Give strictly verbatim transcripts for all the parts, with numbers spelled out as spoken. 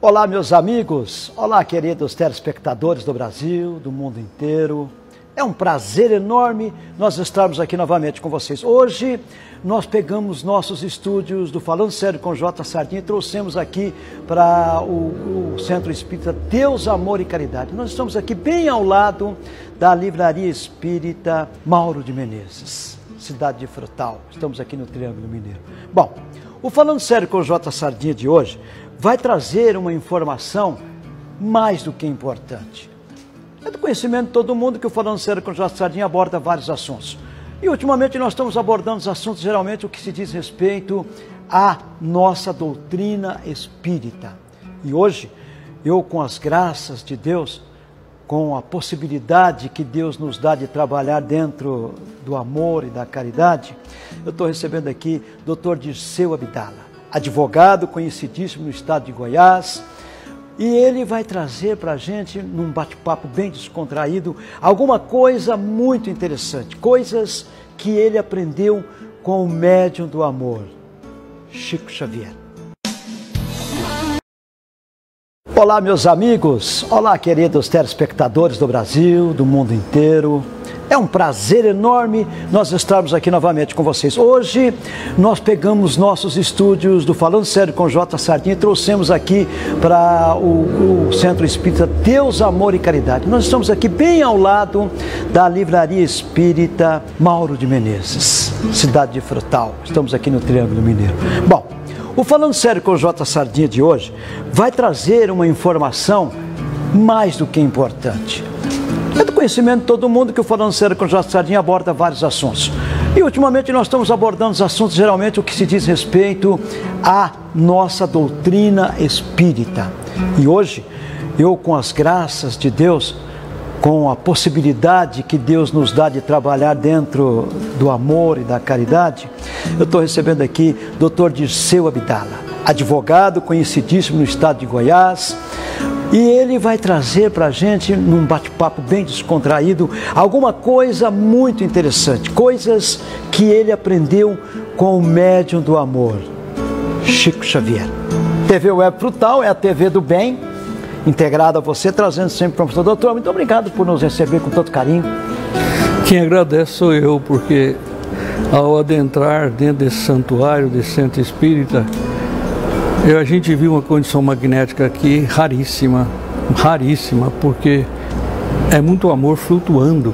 Olá, meus amigos, olá, queridos telespectadores do Brasil, do mundo inteiro. É um prazer enorme nós estarmos aqui novamente com vocês. Hoje nós pegamos nossos estúdios do Falando Sério com J. Sardinha e trouxemos aqui para o, o Centro Espírita Deus, Amor e Caridade. Nós estamos aqui bem ao lado da Livraria Espírita Mauro de Menezes, cidade de Frutal. Estamos aqui no Triângulo Mineiro. Bom, o Falando Sério com J. Sardinha de hoje vai trazer uma informação mais do que importante. É do conhecimento de todo mundo que o Falando Sério com J. Sardinha aborda vários assuntos. E ultimamente nós estamos abordando os assuntos, geralmente, o que se diz respeito à nossa doutrina espírita. E hoje, eu, com as graças de Deus, com a possibilidade que Deus nos dá de trabalhar dentro do amor e da caridade, eu estou recebendo aqui doutor Dirceu Abdala, advogado conhecidíssimo no estado de Goiás, e ele vai trazer para a gente, num bate-papo bem descontraído, alguma coisa muito interessante, coisas que ele aprendeu com o médium do amor, Chico Xavier. Olá, meus amigos, olá, queridos telespectadores do Brasil, do mundo inteiro. É um prazer enorme nós estarmos aqui novamente com vocês. Hoje nós pegamos nossos estúdios do Falando Sério com J. Sardinha e trouxemos aqui para o, o Centro Espírita Deus, Amor e Caridade. Nós estamos aqui bem ao lado da Livraria Espírita Mauro de Menezes, cidade de Frutal. Estamos aqui no Triângulo Mineiro. Bom, o Falando Sério com J. Sardinha de hoje vai trazer uma informação mais do que importante. É do conhecimento de todo mundo que o Falando Sério com J. Sardinha aborda vários assuntos. E ultimamente nós estamos abordando os assuntos, geralmente, o que se diz respeito à nossa doutrina espírita. E hoje, eu, com as graças de Deus, com a possibilidade que Deus nos dá de trabalhar dentro do amor e da caridade, eu estou recebendo aqui doutor Dirceu Abdala, advogado conhecidíssimo no estado de Goiás, e ele vai trazer para a gente, num bate-papo bem descontraído, alguma coisa muito interessante, coisas que ele aprendeu com o médium do amor, Chico Xavier. T V Web Frutal é a T V do bem, integrada a você, trazendo sempre para você. Doutor, muito obrigado por nos receber com tanto carinho. Quem agradece sou eu, porque ao adentrar dentro desse santuário, desse centro espírita, a gente viu uma condição magnética aqui raríssima, raríssima, porque é muito amor flutuando.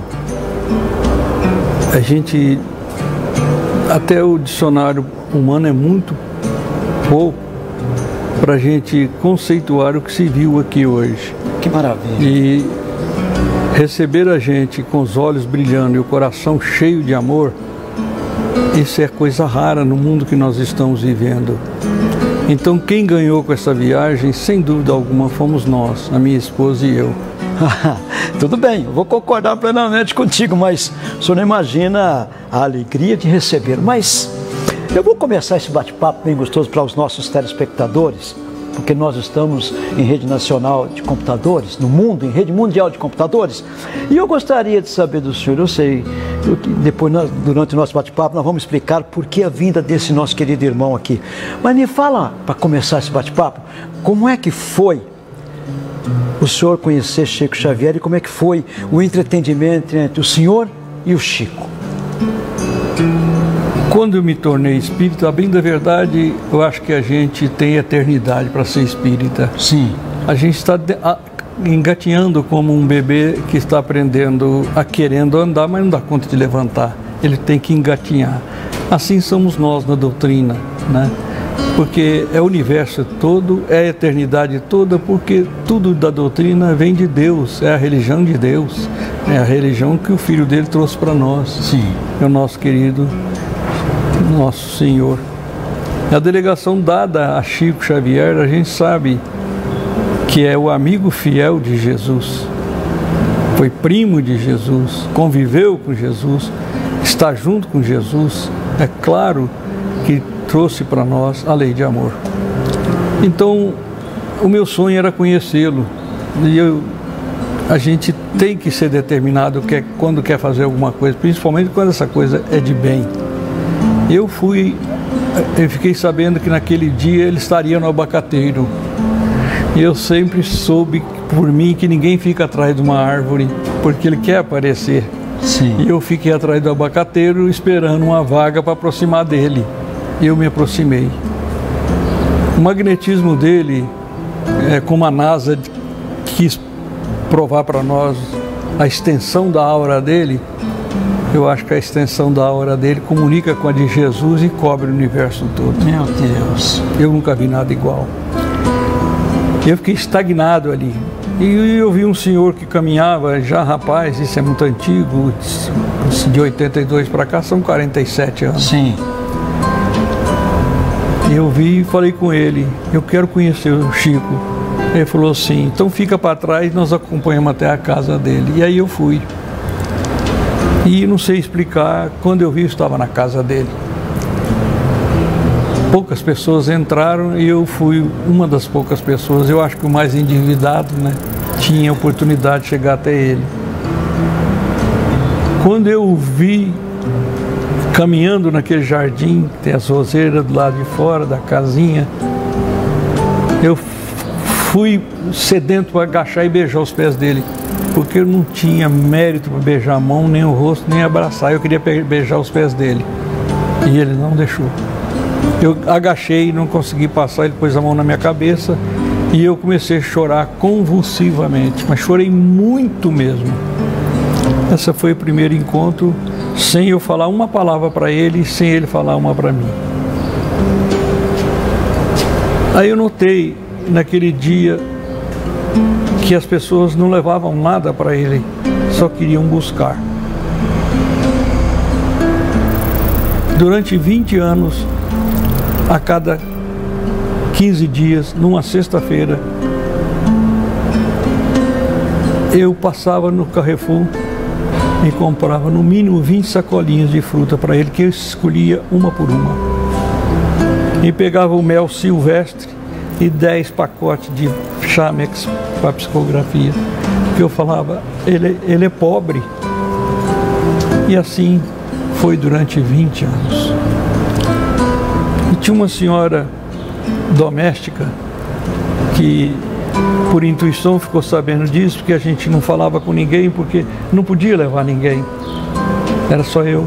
A gente, até o dicionário humano é muito pouco para a gente conceituar o que se viu aqui hoje. Que maravilha! E receber a gente com os olhos brilhando e o coração cheio de amor, isso é coisa rara no mundo que nós estamos vivendo. Então quem ganhou com essa viagem, sem dúvida alguma, fomos nós, a minha esposa e eu. Tudo bem, eu vou concordar plenamente contigo, mas o senhor não imagina a alegria de receber. Mas eu vou começar esse bate-papo bem gostoso para os nossos telespectadores, porque nós estamos em rede nacional de computadores, no mundo, em rede mundial de computadores. E eu gostaria de saber do senhor, eu sei, eu, depois, nós, durante o nosso bate-papo, nós vamos explicar por que a vinda desse nosso querido irmão aqui. Mas me fala, para começar esse bate-papo, como é que foi o senhor conhecer Chico Xavier e como é que foi o entretenimento entre o senhor e o Chico? Quando eu me tornei espírita, bem da verdade, eu acho que a gente tem eternidade para ser espírita. Sim. A gente está engatinhando como um bebê que está aprendendo a querendo andar, mas não dá conta de levantar. Ele tem que engatinhar. Assim somos nós na doutrina, né? Porque é o universo todo, é a eternidade toda, porque tudo da doutrina vem de Deus, é a religião de Deus, é a religião que o Filho dele trouxe para nós. Sim. É o nosso querido Nosso Senhor. A delegação dada a Chico Xavier, a gente sabe que é o amigo fiel de Jesus, foi primo de Jesus, conviveu com Jesus, está junto com Jesus, é claro que trouxe para nós a lei de amor. Então, o meu sonho era conhecê-lo, e eu, a gente tem que ser determinado que, quando quer fazer alguma coisa, principalmente quando essa coisa é de bem. Eu fui, eu fiquei sabendo que naquele dia ele estaria no Abacateiro. E eu sempre soube por mim que ninguém fica atrás de uma árvore porque ele quer aparecer. Sim. E eu fiquei atrás do abacateiro esperando uma vaga para aproximar dele. Eu me aproximei. O magnetismo dele, é, como a NASA quis provar para nós a extensão da aura dele, eu acho que a extensão da aura dele comunica com a de Jesus e cobre o universo todo. Meu Deus. Eu nunca vi nada igual. Eu fiquei estagnado ali. E eu vi um senhor que caminhava, já rapaz, isso é muito antigo, de oitenta e dois para cá são quarenta e sete anos. Sim. Eu vi e falei com ele, eu quero conhecer o Chico. Ele falou assim, então fica para trás, nós acompanhamos até a casa dele. E aí eu fui. E não sei explicar, quando eu vi, eu estava na casa dele. Poucas pessoas entraram e eu fui uma das poucas pessoas, eu acho que o mais endividado, né? Tinha a oportunidade de chegar até ele. Quando eu o vi caminhando naquele jardim, que tem as roseiras do lado de fora da casinha, eu fui sedento para agachar e beijar os pés dele, porque eu não tinha mérito para beijar a mão, nem o rosto, nem abraçar. Eu queria beijar os pés dele e ele não deixou. Eu agachei, não consegui passar, ele pôs a mão na minha cabeça e eu comecei a chorar convulsivamente, mas chorei muito mesmo. Essa foi o primeiro encontro, sem eu falar uma palavra para ele, sem ele falar uma para mim. Aí eu notei, naquele dia, que as pessoas não levavam nada para ele, só queriam buscar. Durante vinte anos, a cada quinze dias, numa sexta-feira, eu passava no Carrefour e comprava no mínimo vinte sacolinhas de fruta para ele, que eu escolhia uma por uma. E pegava o mel silvestre e dez pacotes de Chamex para psicografia, que eu falava, ele, ele é pobre. E assim foi durante vinte anos. E tinha uma senhora doméstica que, por intuição, ficou sabendo disso, porque a gente não falava com ninguém, porque não podia levar ninguém, era só eu.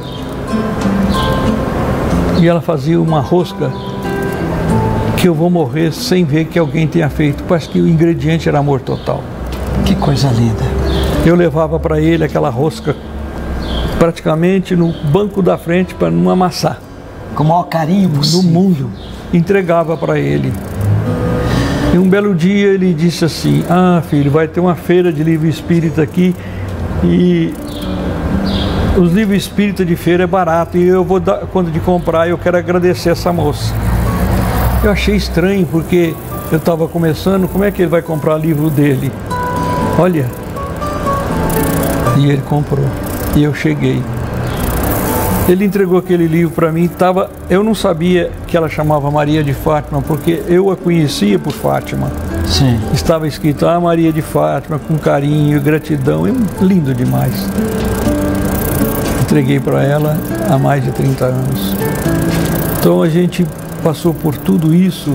E ela fazia uma rosca que eu vou morrer sem ver que alguém tenha feito. Parece que o ingrediente era amor total. Que coisa linda. Eu levava para ele aquela rosca praticamente no banco da frente para não amassar. Com o maior carinho possível. No mundo. Entregava para ele. E um belo dia ele disse assim, ah filho, vai ter uma feira de livro espírita aqui e os livros espírita de feira é barato e eu vou dar, quando de comprar, eu quero agradecer essa moça. Eu achei estranho porque eu estava começando, como é que ele vai comprar livro dele? Olha, e ele comprou, e eu cheguei. Ele entregou aquele livro para mim, tava, eu não sabia que ela chamava Maria de Fátima, porque eu a conhecia por Fátima. Sim. Estava escrito, ah, Maria de Fátima, com carinho, gratidão, é lindo demais. Entreguei para ela há mais de trinta anos. Então a gente passou por tudo isso,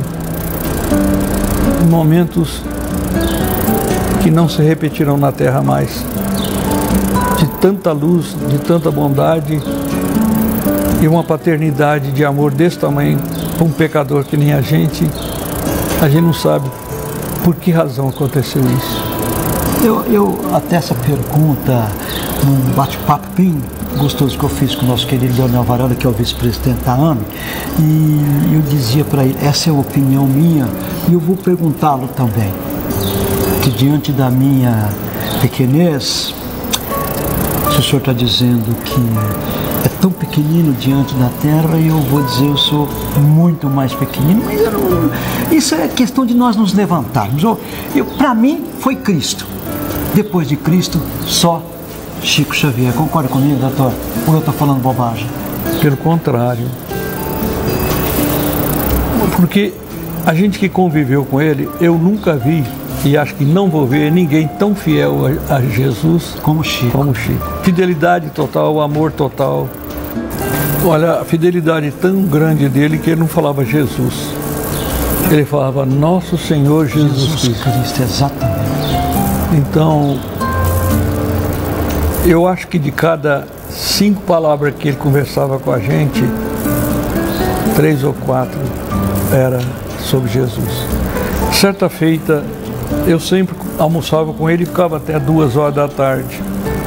momentos que não se repetirão na Terra mais. De tanta luz, de tanta bondade e uma paternidade de amor desse tamanho para um pecador que nem a gente, a gente não sabe por que razão aconteceu isso. Eu, eu até essa pergunta, num bate-papo bem gostoso que eu fiz com o nosso querido Leonel Varela, que é o vice-presidente da A M E, e eu dizia para ele, essa é a opinião minha, e eu vou perguntá-lo também, que diante da minha pequenez, se o senhor está dizendo que é tão pequenino diante da terra, e eu vou dizer, eu sou muito mais pequenino, mas eu não, isso é questão de nós nos levantarmos. Eu, eu, para mim, foi Cristo. Depois de Cristo, só Chico Xavier. Concorda comigo, doutor? Ou eu estou falando bobagem? Pelo contrário. Porque a gente que conviveu com ele, eu nunca vi, e acho que não vou ver ninguém tão fiel a, a Jesus como Chico. como Chico. Fidelidade total, amor total. Olha, a fidelidade tão grande dele que ele não falava Jesus. Ele falava, nosso Senhor Jesus, Jesus Cristo. Cristo, exatamente. Então, eu acho que de cada cinco palavras que ele conversava com a gente, três ou quatro era sobre Jesus. Certa feita, eu sempre almoçava com ele e ficava até duas horas da tarde.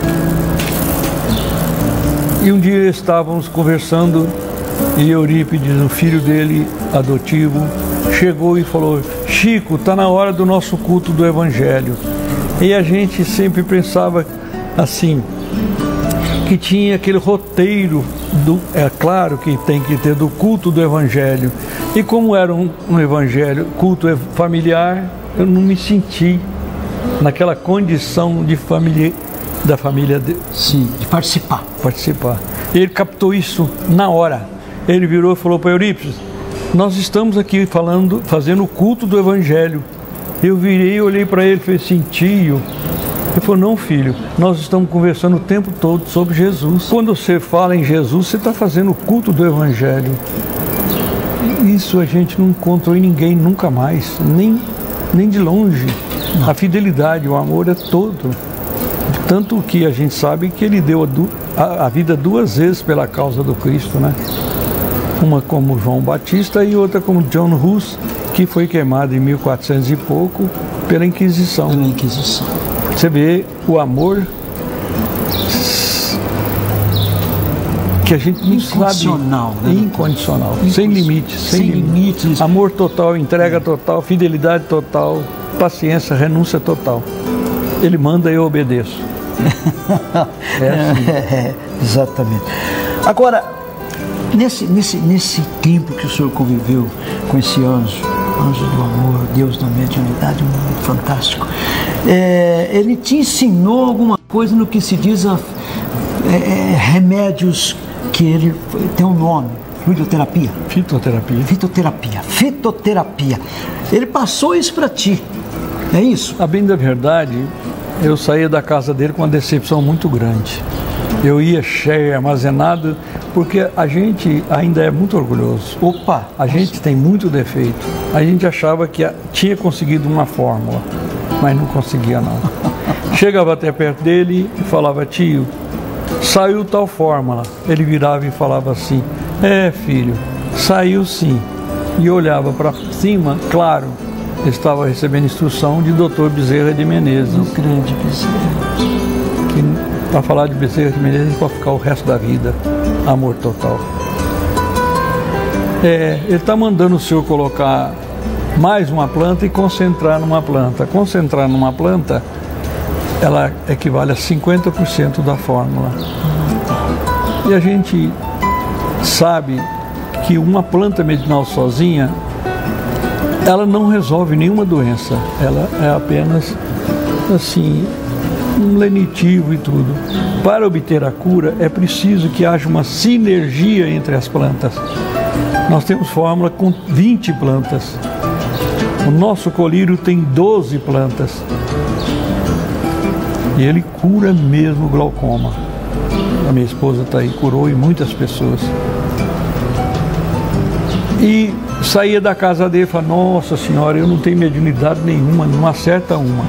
E um dia estávamos conversando e Eurípides, o filho dele, adotivo, chegou e falou, Chico, está na hora do nosso culto do Evangelho. E a gente sempre pensava assim, que tinha aquele roteiro, do, é claro que tem que ter, do culto do Evangelho. E como era um, um Evangelho, culto familiar, eu não me senti naquela condição de família, da família dele. Sim, de participar. Participar. Ele captou isso na hora. Ele virou e falou para Eurípides, nós estamos aqui falando, fazendo o culto do Evangelho. Eu virei, olhei para ele e falei assim, tio. Ele falou, não filho, nós estamos conversando o tempo todo sobre Jesus. Quando você fala em Jesus, você está fazendo o culto do Evangelho. Isso a gente não encontrou em ninguém nunca mais, nem, nem de longe. Não. A fidelidade, o amor é todo. Tanto que a gente sabe que ele deu a, a, a vida duas vezes pela causa do Cristo, né? Uma como João Batista e outra como John Hus, que foi queimado em mil e quatrocentos e pouco pela Inquisição. Pela Inquisição. Você vê o amor que a gente não incondicional, sabe. Né? Incondicional, Incon... sem limites, sem, sem limites. limites. Amor total, entrega total, fidelidade total, paciência, renúncia total. Ele manda e eu obedeço. É assim. É, exatamente. Agora, nesse, nesse, nesse tempo que o senhor conviveu com esse anjo, anjo do amor, Deus da mediunidade, muito fantástico, é, ele te ensinou alguma coisa no que se diz a, é, remédios que ele tem um nome, fitoterapia. Fitoterapia. Fitoterapia. Fitoterapia. Ele passou isso para ti, é isso? A bem da verdade, eu saía da casa dele com uma decepção muito grande. Eu ia cheio, armazenado, porque a gente ainda é muito orgulhoso. Opa, a gente tem muito defeito. A gente achava que tinha conseguido uma fórmula, mas não conseguia não. Chegava até perto dele e falava, tio, saiu tal fórmula. Ele virava e falava assim, é filho, saiu sim. E olhava para cima, claro, estava recebendo instrução de doutor Bezerra de Menezes. O grande Bezerra. Para falar de Bezerra de Menezes, para ficar o resto da vida, amor total. É, ele está mandando o senhor colocar mais uma planta e concentrar numa planta. Concentrar numa planta, ela equivale a cinquenta por cento da fórmula. E a gente sabe que uma planta medicinal sozinha, ela não resolve nenhuma doença. Ela é apenas, assim, um lenitivo e tudo. Para obter a cura, é preciso que haja uma sinergia entre as plantas. Nós temos fórmula com vinte plantas. O nosso colírio tem doze plantas. E ele cura mesmo o glaucoma. A minha esposa está aí, curou e muitas pessoas. E saía da casa dele e falava, nossa senhora, eu não tenho mediunidade nenhuma, não acerta uma.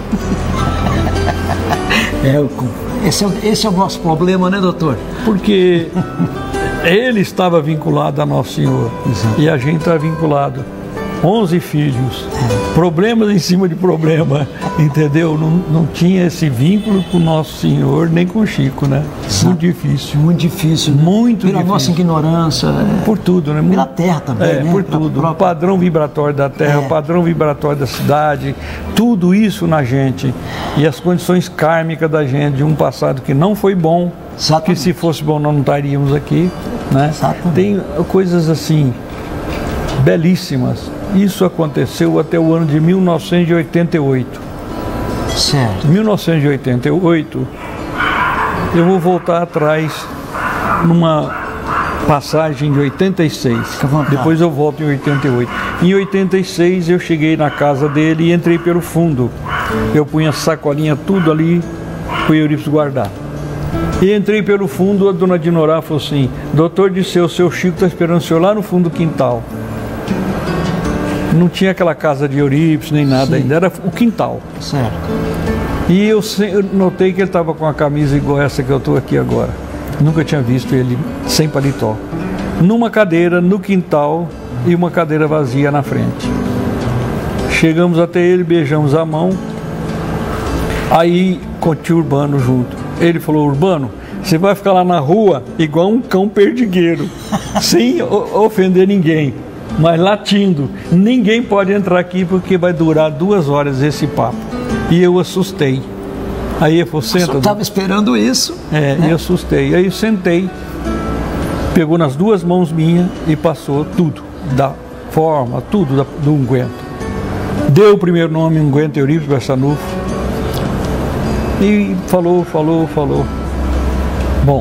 É, esse, é, esse é o nosso problema, né, doutor? Porque ele estava vinculado a Nosso Senhor. Exato. E a gente está vinculado. onze filhos, problemas em cima de problema, entendeu? Não, não tinha esse vínculo com Nosso Senhor, nem com Chico, né? Exato. Muito difícil. Muito difícil, né? Muito Pela difícil. nossa ignorância. Por tudo, né? Pela terra também, é, né? por Pela tudo. própria... O padrão vibratório da terra, é. o padrão vibratório da cidade, tudo isso na gente. E as condições kármicas da gente, de um passado que não foi bom, Exatamente. que se fosse bom nós não estaríamos aqui, né? Exatamente. Tem coisas assim, belíssimas. Isso aconteceu até o ano de mil novecentos e oitenta e oito. Certo. Em mil novecentos e oitenta e oito, eu vou voltar atrás numa passagem de oitenta e seis. Depois eu volto em oitenta e oito. Em oitenta e seis eu cheguei na casa dele e entrei pelo fundo. Eu punha sacolinha tudo ali para o Eurípides guardar. E entrei pelo fundo, a dona Dinorá falou assim, doutor Disseu, seu Chico está esperando o senhor lá no fundo do quintal. Não tinha aquela casa de Eurípides nem nada. Sim. Ainda, era o quintal. Certo. E eu, eu notei que ele estava com uma camisa igual essa que eu estou aqui agora. Nunca tinha visto ele sem paletó. Numa cadeira, no quintal, e uma cadeira vazia na frente. Chegamos até ele, beijamos a mão. Aí, com o tio Urbano junto. Ele falou: Urbano, você vai ficar lá na rua igual um cão perdigueiro, sem ofender ninguém, mas latindo. Ninguém pode entrar aqui porque vai durar duas horas esse papo. E eu assustei. Aí ele falou: senta. Eu estava esperando isso. É, né? E assustei. Aí eu sentei, pegou nas duas mãos minhas e passou tudo, da forma, tudo da, do unguento. Deu o primeiro nome, unguento Eurípides Barçanufo. E falou, falou, falou. Bom,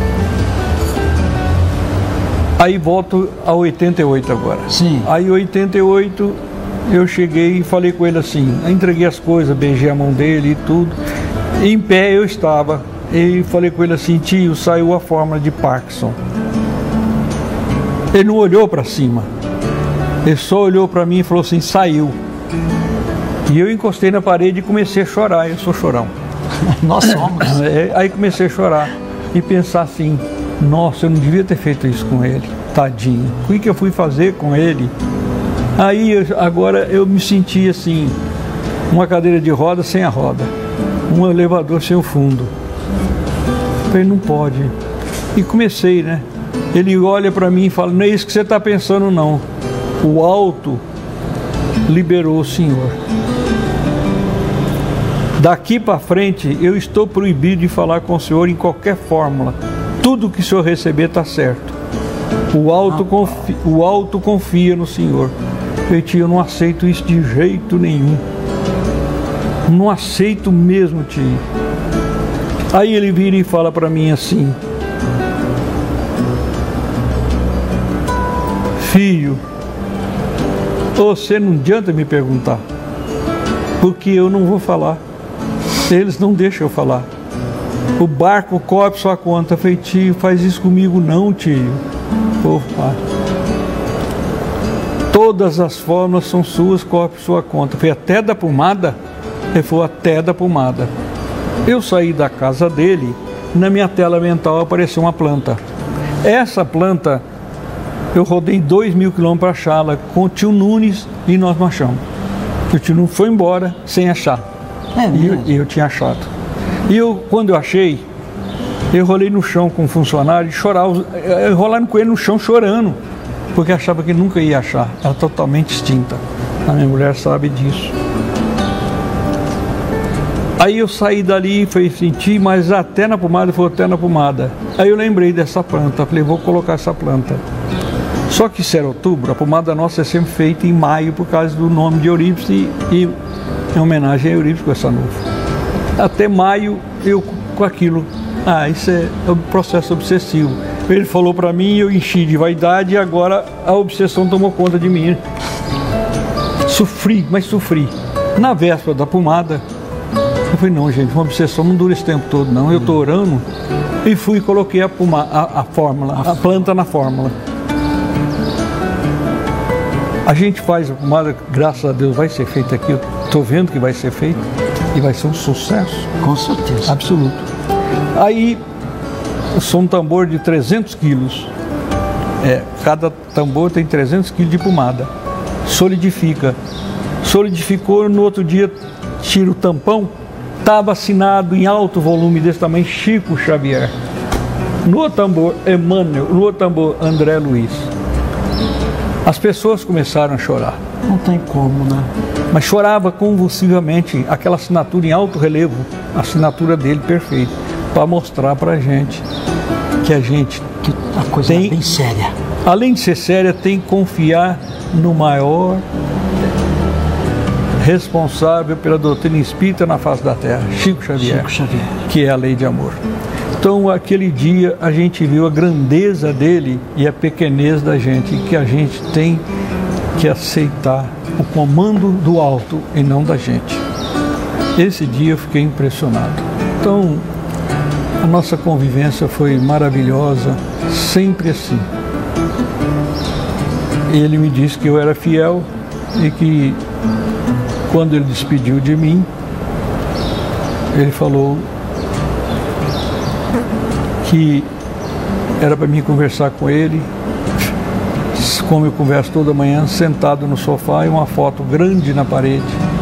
aí volto a oitenta e oito agora. Sim. Aí em oitenta e oito eu cheguei e falei com ele assim, entreguei as coisas, beijei a mão dele e tudo. E em pé eu estava e falei com ele assim: tio, saiu a fórmula de Parkinson. Ele não olhou para cima, ele só olhou para mim e falou assim: saiu. E eu encostei na parede e comecei a chorar. Eu sou chorão. Nós somos. Aí comecei a chorar e pensar assim: nossa, eu não devia ter feito isso com ele, tadinho. O que que eu fui fazer com ele? Aí agora eu me senti assim, uma cadeira de roda sem a roda, um elevador sem o fundo. Eu falei: não pode. E comecei, né? Ele olha para mim e fala: não é isso que você está pensando, não. O alto liberou o senhor. Daqui para frente eu estou proibido de falar com o senhor em qualquer fórmula. Tudo que o senhor receber está certo. O alto, confia, o alto confia no senhor. Eu, tio, eu não aceito isso de jeito nenhum. Não aceito mesmo, tio. Aí ele vira e fala para mim assim: filho, você não adianta me perguntar, porque eu não vou falar. Eles não deixam eu falar. O barco cobre sua conta. Eu falei: tio, faz isso comigo não, tio. Opa. Todas as fórmulas são suas, cobre sua conta. Eu falei: até da pomada? Ele falou: até da pomada. Eu saí da casa dele, na minha tela mental apareceu uma planta. Essa planta, eu rodei dois mil quilômetros para achá-la com o tio Nunes e nós marchamos. O tio Nunes foi embora sem achar. É, e eu, eu tinha achado. E eu, quando eu achei, eu rolei no chão com um funcionário e chorava, eu rolando com ele no chão chorando, porque achava que nunca ia achar. Ela totalmente extinta. A minha mulher sabe disso. Aí eu saí dali e fui sentir, mas até na pomada, foi até na pomada. Aí eu lembrei dessa planta, falei: vou colocar essa planta. Só que isso era outubro, a pomada nossa é sempre feita em maio por causa do nome de Eurípides e, e em homenagem a Eurípides Barçanufo. Até maio eu com aquilo, ah, isso é um processo obsessivo. Ele falou para mim, eu enchi de vaidade e agora a obsessão tomou conta de mim. Sofri, mas sofri. Na véspera da pomada, eu falei: não, gente, uma obsessão não dura esse tempo todo, não. Eu estou orando e fui e coloquei a, pomada, a, a fórmula, a planta na fórmula. A gente faz a pomada, graças a Deus vai ser feita aqui, eu estou vendo que vai ser feita e vai ser um sucesso. Com certeza. Absoluto. Aí, eu sou um tambor de trezentos quilos, é, cada tambor tem trezentos quilos de pomada, solidifica. Solidificou, no outro dia tira o tampão, estava assinado em alto volume desse tamanho, Chico Xavier. No outro tambor, Emmanuel, no outro tambor, André Luiz. As pessoas começaram a chorar. Não tem como, né? Mas chorava convulsivamente, aquela assinatura em alto relevo, a assinatura dele perfeita, para mostrar para a gente que a gente que a coisa tem, é bem séria. Além de ser séria, tem que confiar no maior responsável pela doutrina espírita na face da Terra, Chico Xavier, Chico Xavier, que é a lei de amor. Então, aquele dia, a gente viu a grandeza dele e a pequenez da gente, e que a gente tem que aceitar o comando do alto e não da gente. Esse dia eu fiquei impressionado. Então, a nossa convivência foi maravilhosa, sempre assim. Ele me disse que eu era fiel e que quando ele despediu de mim, ele falou que era para mim conversar com ele, como eu converso toda manhã, sentado no sofá e uma foto grande na parede.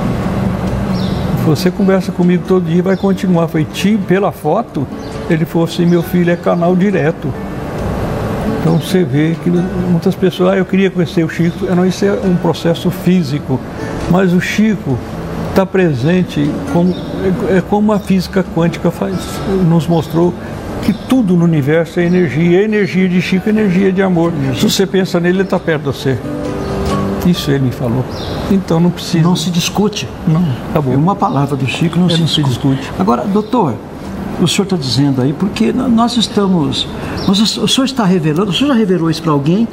Você conversa comigo todo dia e vai continuar. Foi tio, pela foto, ele falou assim, meu filho é canal direto. Então você vê que muitas pessoas, ah, eu queria conhecer o Chico, não, isso é um processo físico, mas o Chico está presente, como, é como a física quântica faz, nos mostrou que tudo no universo é energia, a energia de Chico é energia de amor. Se você pensa nele, ele está perto de você. Isso ele me falou. Então não precisa. Não se discute. Não, acabou. Uma palavra do Chico não, se, não discute. se discute. Agora, doutor, o senhor está dizendo aí, porque nós estamos. Nós, o senhor está revelando, o senhor já revelou isso para alguém?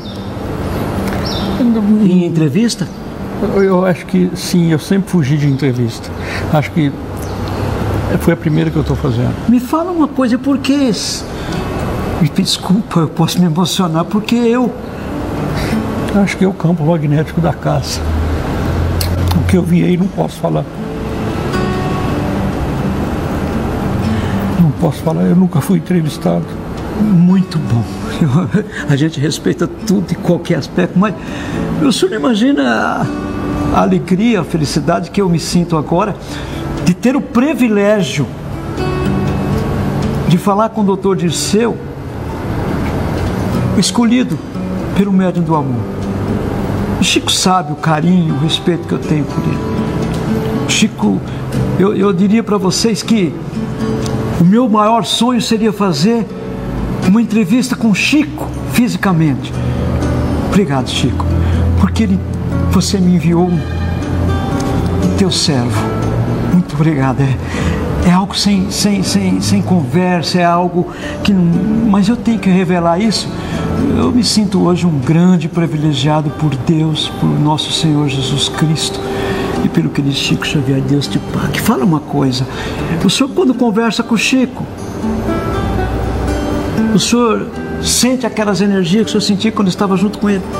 Em entrevista? Eu, eu acho que sim, eu sempre fugi de entrevista. Acho que foi a primeira que eu estou fazendo. Me fala uma coisa, por que. Me desculpa, eu posso me emocionar, porque eu. Acho que é o campo magnético da casa. O que eu vi aí não posso falar. Não posso falar, eu nunca fui entrevistado. Muito bom. Eu, a gente respeita tudo e qualquer aspecto, mas o senhor não imagina a, a alegria, a felicidade que eu me sinto agora de ter o privilégio de falar com o doutor Dirceu, escolhido pelo médium do amor. O Chico sabe o carinho, o respeito que eu tenho por ele. O Chico, eu, eu diria para vocês que o meu maior sonho seria fazer uma entrevista com o Chico, fisicamente. Obrigado, Chico, porque ele, você me enviou um teu servo. Muito obrigado. É, é algo sem, sem, sem, sem conversa, é algo que não... Mas eu tenho que revelar isso. Eu me sinto hoje um grande privilegiado por Deus, por nosso Senhor Jesus Cristo e pelo querido Chico Xavier. Deus te pague. Fala uma coisa, o senhor quando conversa com o Chico, o senhor sente aquelas energias que o senhor sentia quando estava junto com ele?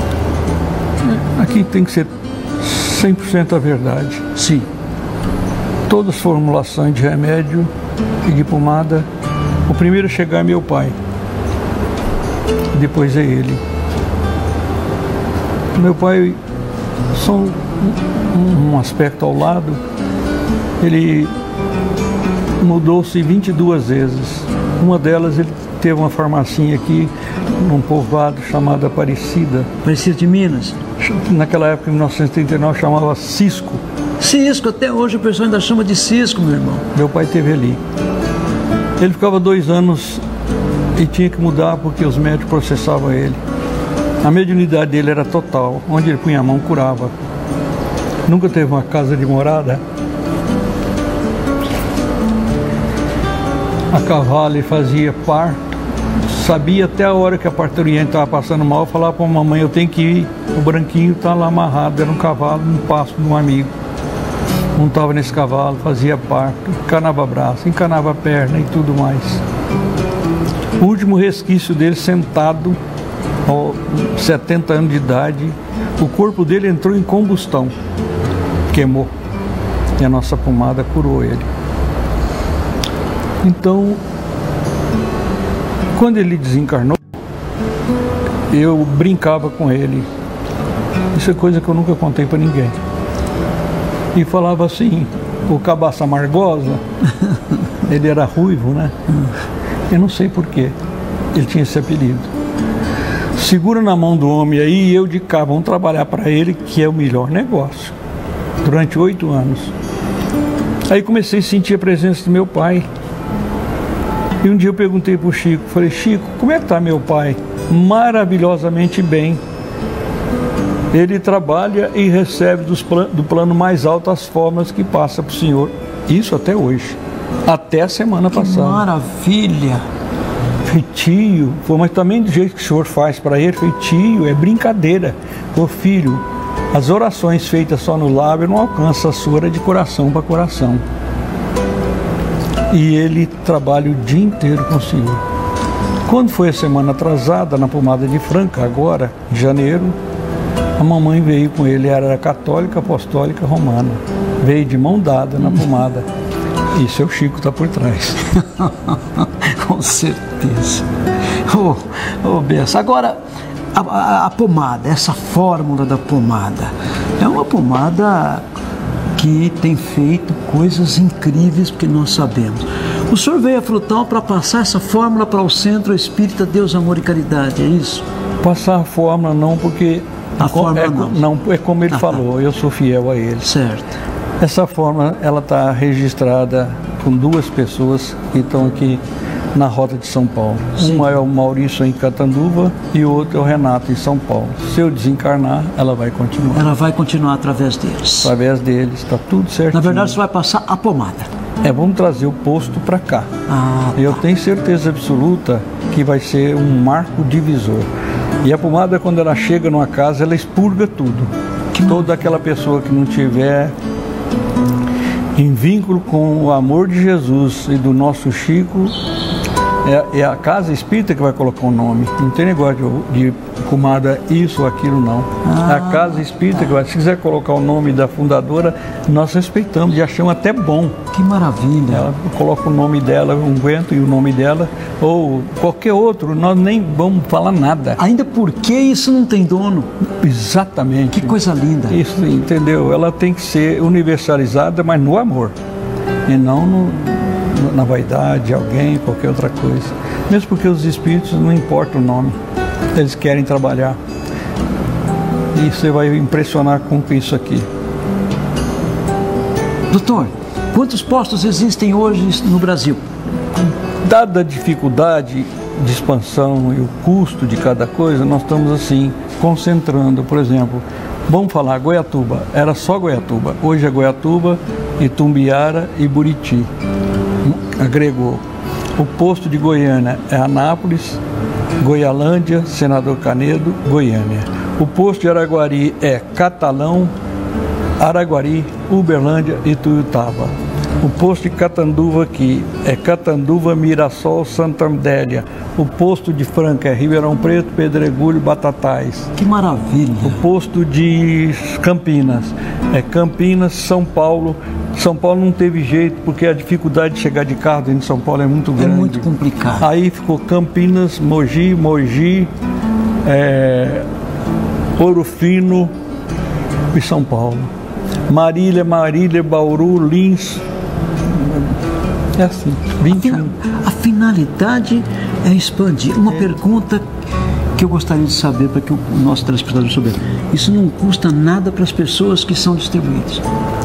Aqui tem que ser cem por cento a verdade. Sim. Todas as formulações de remédio e de pomada, o primeiro a chegar é meu pai. Depois é ele. Meu pai, só um, um aspecto ao lado, ele mudou-se vinte e duas vezes. Uma delas, ele teve uma farmacinha aqui, num povoado chamado Aparecida. Aparecida de Minas? Naquela época, em mil novecentos e trinta e nove, chamava Cisco. Cisco, até hoje o pessoal ainda chama de Cisco, meu irmão. Meu pai teve ali. Ele ficava dois anos e tinha que mudar porque os médicos processavam ele. A mediunidade dele era total, onde ele punha a mão, curava. Nunca teve uma casa de morada. A cavalo ele fazia parto, sabia até a hora que a parturiente estava passando mal, falava para a mamãe, eu tenho que ir, o branquinho está lá amarrado, era um cavalo, um passo de um amigo. Montava nesse cavalo, fazia parto, encanava braço, encanava perna e tudo mais. O último resquício dele sentado, aos setenta anos de idade, o corpo dele entrou em combustão, queimou, e a nossa pomada curou ele. Então, quando ele desencarnou, eu brincava com ele, isso é coisa que eu nunca contei para ninguém, e falava assim, o cabaça amargosa, ele era ruivo, né? Eu não sei porquê, ele tinha esse apelido. Segura na mão do homem aí e eu de cá, vamos trabalhar para ele, que é o melhor negócio. Durante oito anos. Aí comecei a sentir a presença do meu pai. E um dia eu perguntei para o Chico, falei, Chico, como é que está meu pai? Maravilhosamente bem. Ele trabalha e recebe dos plan- do plano mais alto as formas que passa para o senhor. Isso até hoje. Até a semana que passada. Maravilha! Feitio, mas também do jeito que o senhor faz para ele, feitio, é brincadeira. Ô filho, as orações feitas só no lábio não alcançam a sua de coração para coração. E ele trabalha o dia inteiro com o senhor. Quando foi a semana atrasada, na pomada de Franca, agora, em janeiro, A mamãe veio com ele, era católica, apostólica, romana. Veio de mão dada na pomada. E seu Chico está por trás. Com certeza. Ô, oh, oh, Bessa, agora a, a, a pomada, essa fórmula da pomada, é uma pomada que tem feito coisas incríveis, porque nós sabemos. O senhor veio a Frutal para passar essa fórmula para o Centro Espírita Deus, Amor e Caridade, é isso? Passar a fórmula não, porque a fórmula é, não. não, é como ele ah, falou, tá. Eu sou fiel a ele. Certo. Essa fórmula, ela está registrada com duas pessoas que estão aqui na Rota de São Paulo. Sim. Uma é o Maurício em Catanduva e o outro é o Renato em São Paulo. Se eu desencarnar, ela vai continuar. Ela vai continuar através deles. Através deles, está tudo certo. Na verdade, você vai passar a pomada. É, vamos trazer o posto para cá. Ah, tá. Eu tenho certeza absoluta que vai ser um marco divisor. E a pomada, quando ela chega numa casa, ela expurga tudo. Que Toda aquela pessoa que não tiver em vínculo com o amor de Jesus e do nosso Chico, é, é a casa espírita que vai colocar o nome. Não tem negócio de, de pomada isso ou aquilo, não. Ah, é a casa espírita que vai. Se quiser colocar o nome da fundadora, nós respeitamos e achamos até bom. Que maravilha. Ela coloca o nome dela, o unguento e o nome dela, ou qualquer outro, nós nem vamos falar nada. Ainda porque isso não tem dono. Exatamente. Que coisa linda. Isso, entendeu? Ela tem que ser universalizada, mas no amor. E não no, na vaidade de alguém, qualquer outra coisa. Mesmo porque os espíritos não importa o nome. Eles querem trabalhar. E você vai impressionar com isso aqui. Doutor, quantos postos existem hoje no Brasil? Dada a dificuldade de expansão e o custo de cada coisa, nós estamos assim, concentrando. Por exemplo, vamos falar Goiatuba, era só Goiatuba. Hoje é Goiatuba, Itumbiara e Buriti. Agregou. O posto de Goiânia é Anápolis, Goialândia, Senador Canedo, Goiânia. O posto de Araguari é Catalão, Araguari, Uberlândia e Tuiutaba. O posto de Catanduva aqui é Catanduva, Mirassol, Santa Adélia. O posto de Franca é Ribeirão Preto, Pedregulho, Batatais. Que maravilha! O posto de Campinas é Campinas, São Paulo. São Paulo não teve jeito, porque a dificuldade de chegar de carro dentro de São Paulo é muito grande. É muito complicado. Aí ficou Campinas, Mogi, Mogi, é, Ouro Fino e São Paulo. Marília, Marília, Bauru, Lins. É assim, vinte e um. A finalidade é expandir. Uma é. pergunta que eu gostaria de saber, para que o nosso telespectador soubesse. Isso não custa nada para as pessoas que são distribuídas?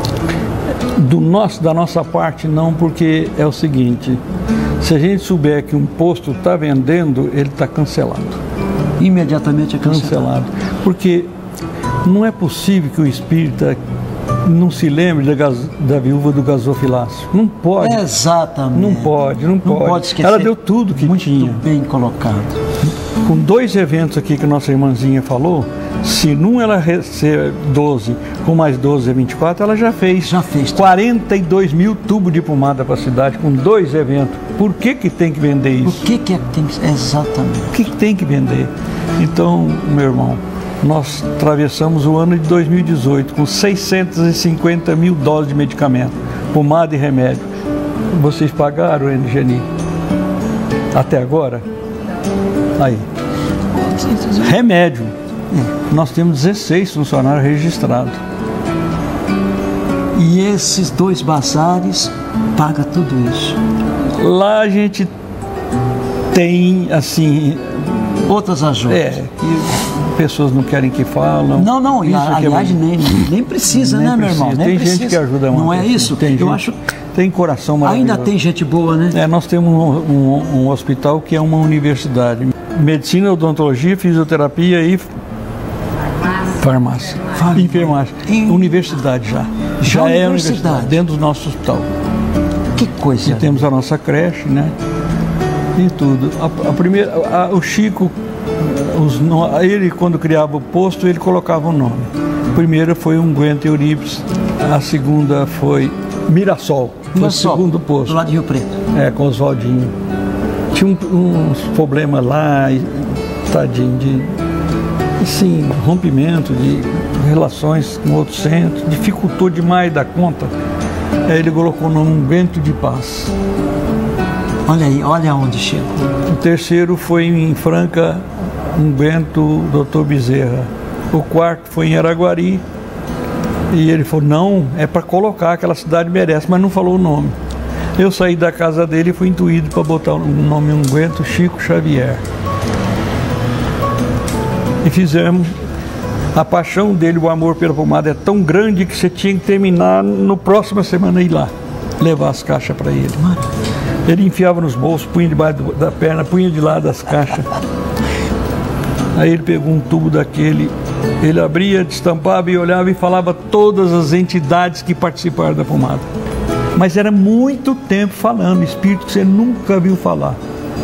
Do nosso, da nossa parte não, porque é o seguinte, se a gente souber que um posto está vendendo, ele está cancelado. Imediatamente é cancelado. Cancelado. Porque não é possível que o espírita não se lembre da, gaz, da viúva do gasofilácio. Não pode. Exatamente. Não pode, não pode. Não pode esquecer. Ela deu tudo que Muito tinha. Muito bem colocado. Com dois eventos aqui que a nossa irmãzinha falou, se num ela recebe doze, com mais doze é vinte e quatro, ela já fez. Já fez. quarenta e dois mil tubos de pomada para a cidade, com dois eventos. Por que que tem que vender isso? Por que que tem que... Exatamente. Por que que tem que vender? Então, meu irmão, nós atravessamos o ano de dois mil e dezoito com seiscentos e cinquenta mil doses de medicamento, pomada e remédio. Vocês pagaram, N G N I? Até agora? Aí. Remédio. Nós temos dezesseis funcionários registrados. E esses dois bazares pagam tudo isso? Lá a gente tem, assim... outras ajudas. É, que pessoas não querem que falam. Não, não, isso aliás, é... nem, nem precisa, nem né, precisa. meu irmão? Nem tem precisa. gente que ajuda muito. Não é isso? Tem Eu gente, acho... Tem coração maravilhoso. Ainda tem gente boa, né? É, nós temos um, um, um hospital que é uma universidade. Medicina, odontologia, fisioterapia e farmácia. Farmácia. Enfermagem. Em... Universidade já. Já, já é universidade. universidade. Dentro do nosso hospital. Que coisa. E temos a nossa creche, né? E tudo. A, a primeira, a, o Chico, os, ele quando criava o posto, ele colocava o nome. A primeira foi Unguento Eurípides, a segunda foi Mirassol, foi o segundo posto. Do lado de Rio Preto. É, com Oswaldinho. Tinha um, uns problemas lá, tadinho, de... assim, rompimento de relações com outro centro, dificultou demais da conta. Aí ele colocou o nome Unguento de Paz. Olha aí, olha onde chegou. O terceiro foi em Franca, Unguento doutor Bezerra. O quarto foi em Araguari. E ele falou, não, é para colocar, aquela cidade merece, mas não falou o nome. Eu saí da casa dele e fui intuído para botar o nome Unguento Chico Xavier. E fizemos. A paixão dele, o amor pela pomada é tão grande que você tinha que terminar no próxima semana ir lá, levar as caixas para ele. Ele enfiava nos bolsos, punha debaixo da perna, punha de lado as caixas. Aí ele pegou um tubo daquele, ele abria, destampava e olhava e falava todas as entidades que participaram da pomada. Mas era muito tempo falando, espírito que você nunca viu falar.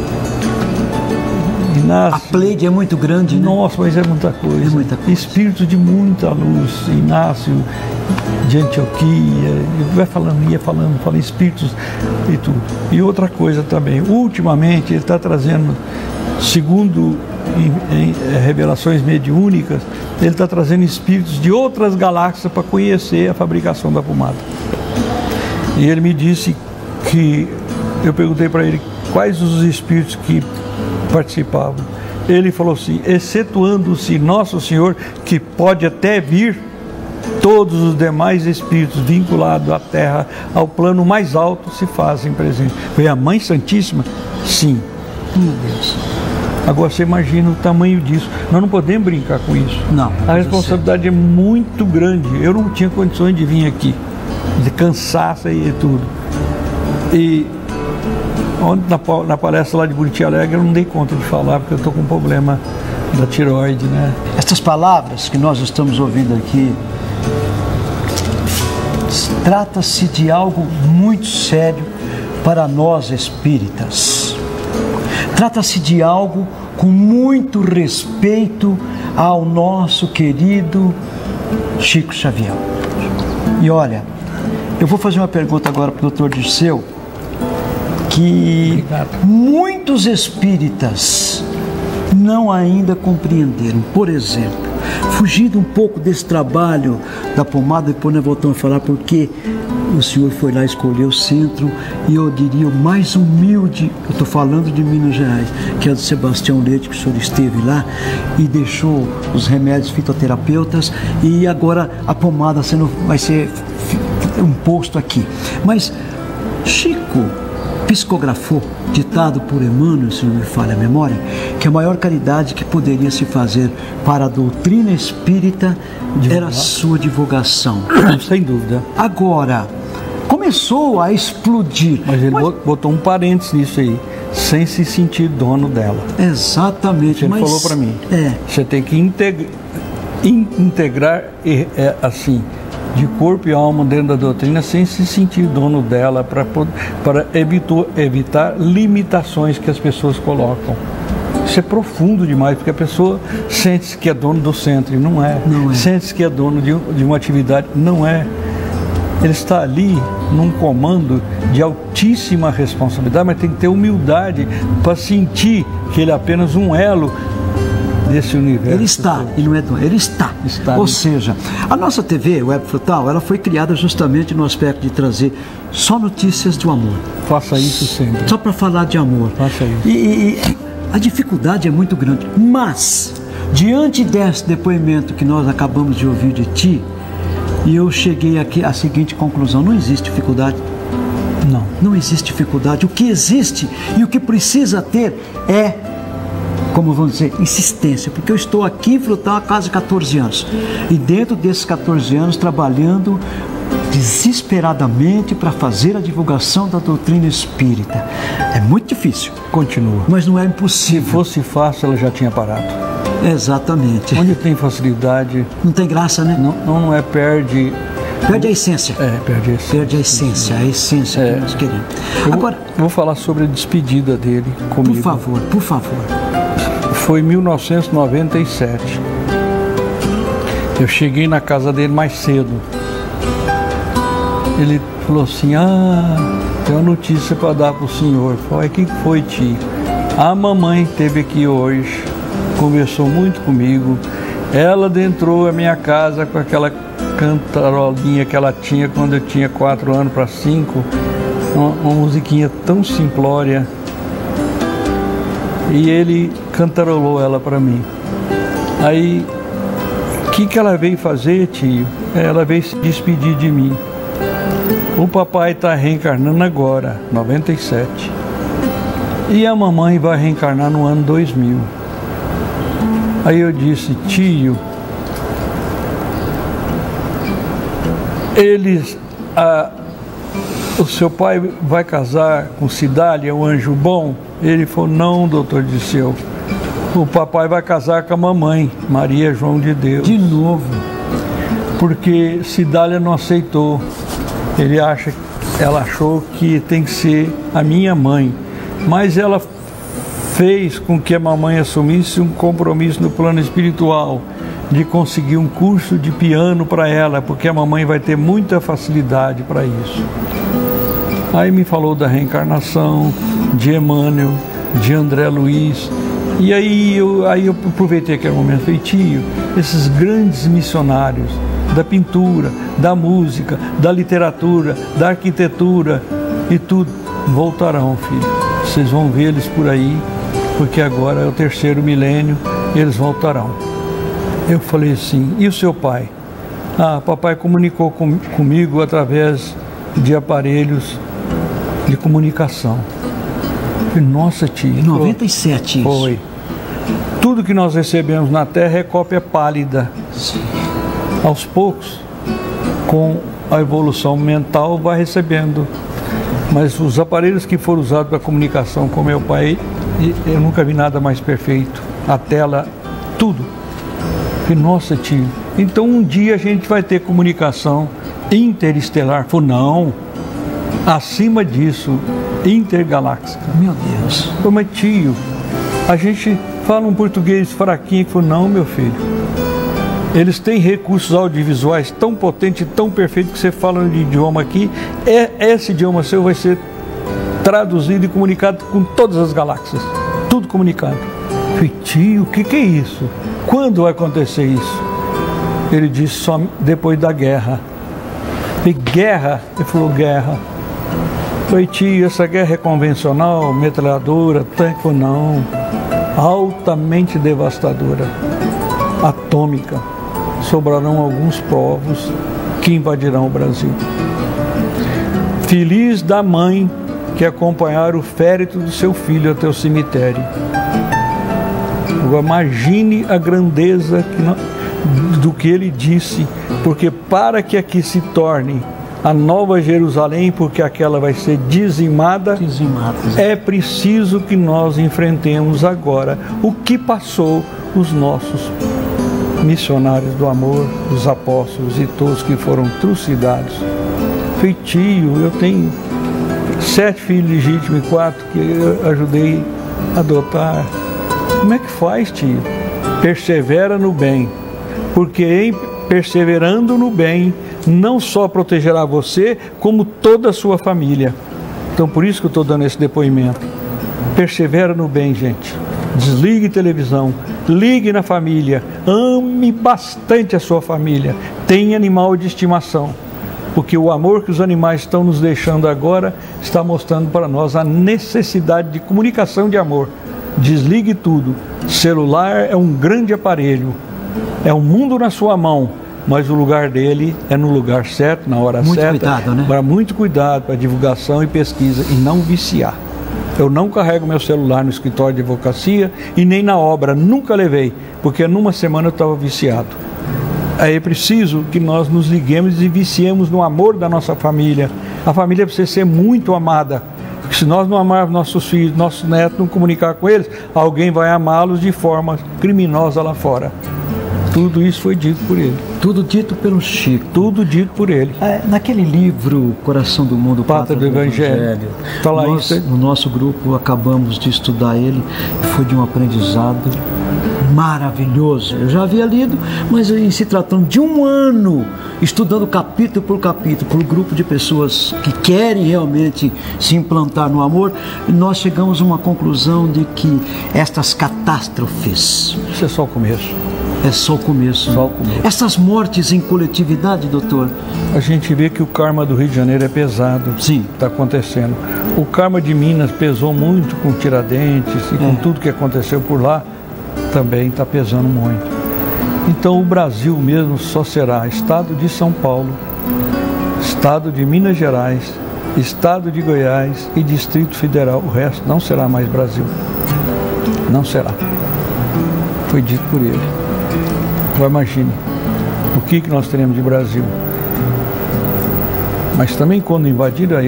Inácio, a pleide é muito grande, né? Nossa, mas é muita coisa. É muita coisa. Espírito de muita luz, Inácio de Antioquia, vai falando, ia falando, fala espíritos e tudo. E outra coisa também, ultimamente ele está trazendo, segundo em, em, em revelações mediúnicas, ele está trazendo espíritos de outras galáxias para conhecer a fabricação da pomada. E ele me disse que, eu perguntei para ele quais os espíritos que participavam. Ele falou assim, excetuando-se Nosso Senhor, que pode até vir, todos os demais espíritos vinculados à Terra, ao plano mais alto, se fazem presente. Foi a Mãe Santíssima? Sim. Meu Deus. Agora você imagina o tamanho disso. Nós não podemos brincar com isso. Não. A responsabilidade é muito grande. Eu não tinha condições de vir aqui, de cansaço e tudo. E ontem, na, na palestra lá de Buriti Alegre, eu não dei conta de falar, porque eu estou com um problema da tireoide, né? Estas palavras que nós estamos ouvindo aqui, trata-se de algo muito sério para nós espíritas. Trata-se de algo com muito respeito ao nosso querido Chico Xavier. E olha, eu vou fazer uma pergunta agora para o doutor Dirceu, que Obrigado. Muitos espíritas não ainda compreenderam. Por exemplo, fugindo um pouco desse trabalho da pomada, depois nós voltamos a falar porque o senhor foi lá escolher o centro, e eu diria o mais humilde, eu estou falando de Minas Gerais, que é o do Sebastião Leite, que o senhor esteve lá e deixou os remédios fitoterapeutas, e agora a pomada sendo, vai ser um posto aqui. Mas Chico psicografou, ditado por Emmanuel, se não me falha a memória, que a maior caridade que poderia se fazer para a doutrina espírita Divulgar. Era a sua divulgação. Sem dúvida. Agora, começou a explodir. Mas ele mas... botou um parênteses nisso aí, sem se sentir dono dela. Exatamente. Ele mas... falou para mim, é. Você tem que integra... integrar é, assim, de corpo e alma dentro da doutrina, sem se sentir dono dela, para para evitar, evitar limitações que as pessoas colocam. Isso é profundo demais, porque a pessoa sente-se que é dono do centro, e não é. Não é. Sente-se que é dono de, de uma atividade, não é. Ele está ali num comando de altíssima responsabilidade, mas tem que ter humildade para sentir que ele é apenas um elo desse universo. Ele está, ele não é dono, ele está. está Ou ali. seja, a nossa T V, Web Frutal, ela foi criada justamente no aspecto de trazer só notícias do amor. Faça isso sempre. Só para falar de amor. Faça isso. E, e a dificuldade é muito grande, mas diante desse depoimento que nós acabamos de ouvir de ti, e eu cheguei aqui à seguinte conclusão: não existe dificuldade. Não. Não existe dificuldade. O que existe e o que precisa ter é, como vamos dizer, insistência, porque eu estou aqui em Frutal há quase quatorze anos, e dentro desses quatorze anos trabalhando desesperadamente para fazer a divulgação da doutrina espírita. É muito difícil. Continua. Mas não é impossível. Se fosse fácil, ela já tinha parado. Exatamente. Onde tem facilidade... Não tem graça, né? Não, não é perde... Perde a essência. É, perde a essência. Perde a essência, a essência é. que nós queremos. Eu Agora, vou, vou falar sobre a despedida dele comigo. Por favor, por favor. Foi em mil novecentos e noventa e sete. Eu cheguei na casa dele mais cedo. Ele falou assim: ah, tem uma notícia para dar para o senhor. Eu falei: o que foi, tio? A mamãe esteve aqui hoje, conversou muito comigo Ela adentrou a minha casa com aquela cantarolinha que ela tinha quando eu tinha quatro anos para cinco, uma, uma musiquinha tão simplória, e ele cantarolou ela para mim. Aí, o que, que ela veio fazer, tio? Ela veio se despedir de mim. O papai está reencarnando agora, noventa e sete, e a mamãe vai reencarnar no ano dois mil. Aí eu disse, tio, eles, a, o seu pai vai casar com Cidália, o anjo bom? Ele falou, não, doutor Disseu, o papai vai casar com a mamãe, Maria João de Deus. De novo? Porque Cidália não aceitou. Ele acha, ela achou que tem que ser a minha mãe, mas ela fez com que a mamãe assumisse um compromisso no plano espiritual de conseguir um curso de piano para ela, porque a mamãe vai ter muita facilidade para isso. Aí me falou da reencarnação, de Emmanuel, de André Luiz, e aí eu, aí eu aproveitei aquele momento, falei, tio, esses grandes missionários da pintura, da música, da literatura, da arquitetura e tudo, voltarão, filho. Vocês vão ver eles por aí, porque agora é o terceiro milênio, eles voltarão. Eu falei assim, e o seu pai? Ah, papai comunicou com, comigo através de aparelhos de comunicação. Eu falei, nossa, tio. Em noventa e sete isso? Foi. Tudo que nós recebemos na Terra é cópia pálida. Sim. Aos poucos, com a evolução mental, vai recebendo. Mas os aparelhos que foram usados para comunicação com meu pai, eu nunca vi nada mais perfeito. A tela, tudo. E nossa, tio, então um dia a gente vai ter comunicação interestelar. Falei, não, acima disso, intergaláctica. Meu Deus. Falei, mas tio, a gente fala um português fraquinho. Falei, não, meu filho, eles têm recursos audiovisuais tão potentes, tão perfeitos, que você fala de idioma aqui, é, esse idioma seu vai ser traduzido e comunicado com todas as galáxias, tudo comunicado. Falei, tio, o que, que é isso? Quando vai acontecer isso? Ele disse, só depois da guerra. E guerra? Ele falou, guerra. Falei, tio, essa guerra é convencional, metralhadora, tanque? Falei, não, altamente devastadora, atômica. Sobrarão alguns povos que invadirão o Brasil. Feliz da mãe que acompanhar o féretro do seu filho até o cemitério. Imagine a grandeza que não, do que ele disse, porque para que aqui se torne a nova Jerusalém, porque aquela vai ser dizimada, dizimada, é preciso que nós enfrentemos agora o que passou os nossos missionários do amor, os apóstolos e todos que foram trucidados. Feitio, eu tenho sete filhos legítimos e quatro que eu ajudei a adotar. Como é que faz, tio? Persevera no bem, porque em perseverando no bem, não só protegerá você, como toda a sua família. Então, por isso que eu estou dando esse depoimento. Persevera no bem, gente. Desligue televisão, ligue na família, ame bastante a sua família, tenha animal de estimação, porque o amor que os animais estão nos deixando agora está mostrando para nós a necessidade de comunicação de amor. Desligue tudo. Celular é um grande aparelho, é o mundo na sua mão, mas o lugar dele é no lugar certo, na hora muito certa. Muito cuidado, né? Para muito cuidado, para divulgação e pesquisa, e não viciar. Eu não carrego meu celular no escritório de advocacia e nem na obra, nunca levei, porque numa semana eu estava viciado. Aí é preciso que nós nos liguemos e viciemos no amor da nossa família. A família precisa ser muito amada, porque se nós não amarmos nossos filhos, nossos netos, não comunicar com eles, alguém vai amá-los de forma criminosa lá fora. Tudo isso foi dito por ele. Tudo dito pelo Chico. Tudo dito por ele. É, naquele livro, Coração do Mundo, Pátria do, do Evangelho, Evangelho tá lá nós, isso. no nosso grupo, acabamos de estudar ele e foi de um aprendizado maravilhoso. Eu já havia lido, mas em se tratando de um ano, estudando capítulo por capítulo, por um grupo de pessoas que querem realmente se implantar no amor, nós chegamos a uma conclusão de que estas catástrofes... Isso é só o começo. É só o começo. Só o começo. Essas mortes em coletividade, doutor? A gente vê que o karma do Rio de Janeiro é pesado. Sim. Está acontecendo. O karma de Minas pesou muito com Tiradentes e é. com tudo que aconteceu por lá, também está pesando muito. Então o Brasil mesmo só será Estado de São Paulo, Estado de Minas Gerais, Estado de Goiás e Distrito Federal. O resto não será mais Brasil. Não será. Foi dito por ele. Agora imagine, o que, que nós teremos de Brasil? Mas também quando invadiram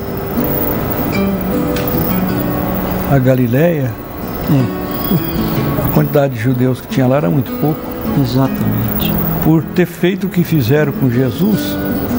a, a Galileia, é. a quantidade de judeus que tinha lá era muito pouco. Exatamente. Por ter feito o que fizeram com Jesus,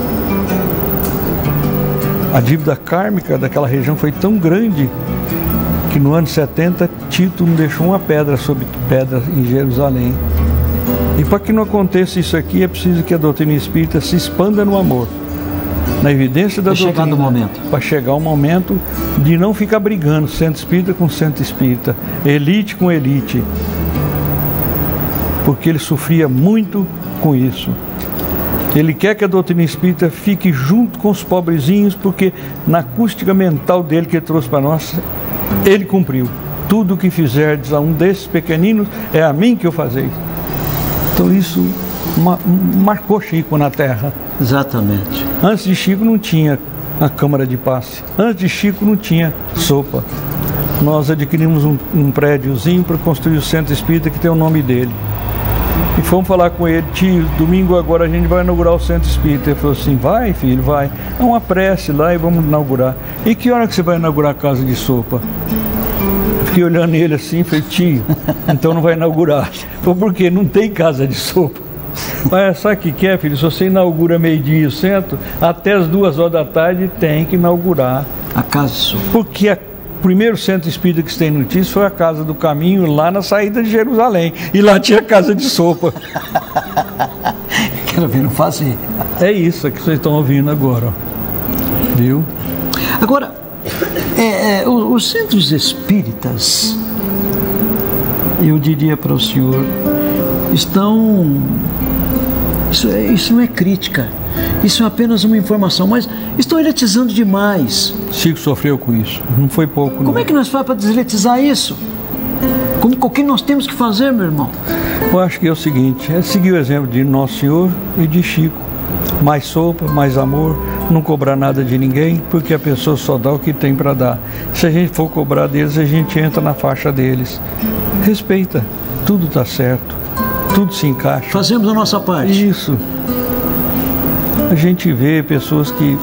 a dívida kármica daquela região foi tão grande que no ano setenta Tito não deixou uma pedra sobre pedra em Jerusalém. E para que não aconteça isso aqui, é preciso que a doutrina espírita se expanda no amor, na evidência da doutrina. Para chegar no momento. Para chegar o momento de não ficar brigando centro espírita com centro espírita, elite com elite. Porque ele sofria muito com isso. Ele quer que a doutrina espírita fique junto com os pobrezinhos, porque na acústica mental dele que ele trouxe para nós, ele cumpriu. Tudo o que fizerdes a um desses pequeninos, é a mim que eu fazeis. Então isso ma marcou Chico na Terra. Exatamente. Antes de Chico não tinha a Câmara de Passe. Antes de Chico não tinha sopa. Nós adquirimos um, um prédiozinho para construir o Centro Espírita que tem o nome dele. E fomos falar com ele, tio, domingo agora a gente vai inaugurar o Centro Espírita. Ele falou assim, vai filho, vai. É uma prece lá e vamos inaugurar. E que hora que você vai inaugurar a casa de sopa? Fiquei olhando ele assim e falei, tio, então não vai inaugurar. Falei, por quê? Não tem casa de sopa. Mas sabe o que que é, filho? Se você inaugura meio-dia o centro, até as duas horas da tarde tem que inaugurar a casa de sopa. Porque a O primeiro centro espírita que se tem notícia foi a Casa do Caminho, lá na saída de Jerusalém. E lá tinha casa de sopa. Quero ver, não fazer. É isso que vocês estão ouvindo agora. Viu? Agora, é, é, os, os centros espíritas, eu diria para o senhor, estão... Isso, é, isso não é crítica. Isso é apenas uma informação, mas estão eletizando demais. Chico sofreu com isso, não foi pouco. Como não. é que nós fazemos para deseletizar isso? Como, o que nós temos que fazer, meu irmão? Eu acho que é o seguinte, é seguir o exemplo de Nosso Senhor e de Chico. Mais sopa, mais amor, não cobrar nada de ninguém, porque a pessoa só dá o que tem para dar. Se a gente for cobrar deles, a gente entra na faixa deles. Respeita, tudo está certo, tudo se encaixa. Fazemos a nossa parte. Isso. A gente vê pessoas que,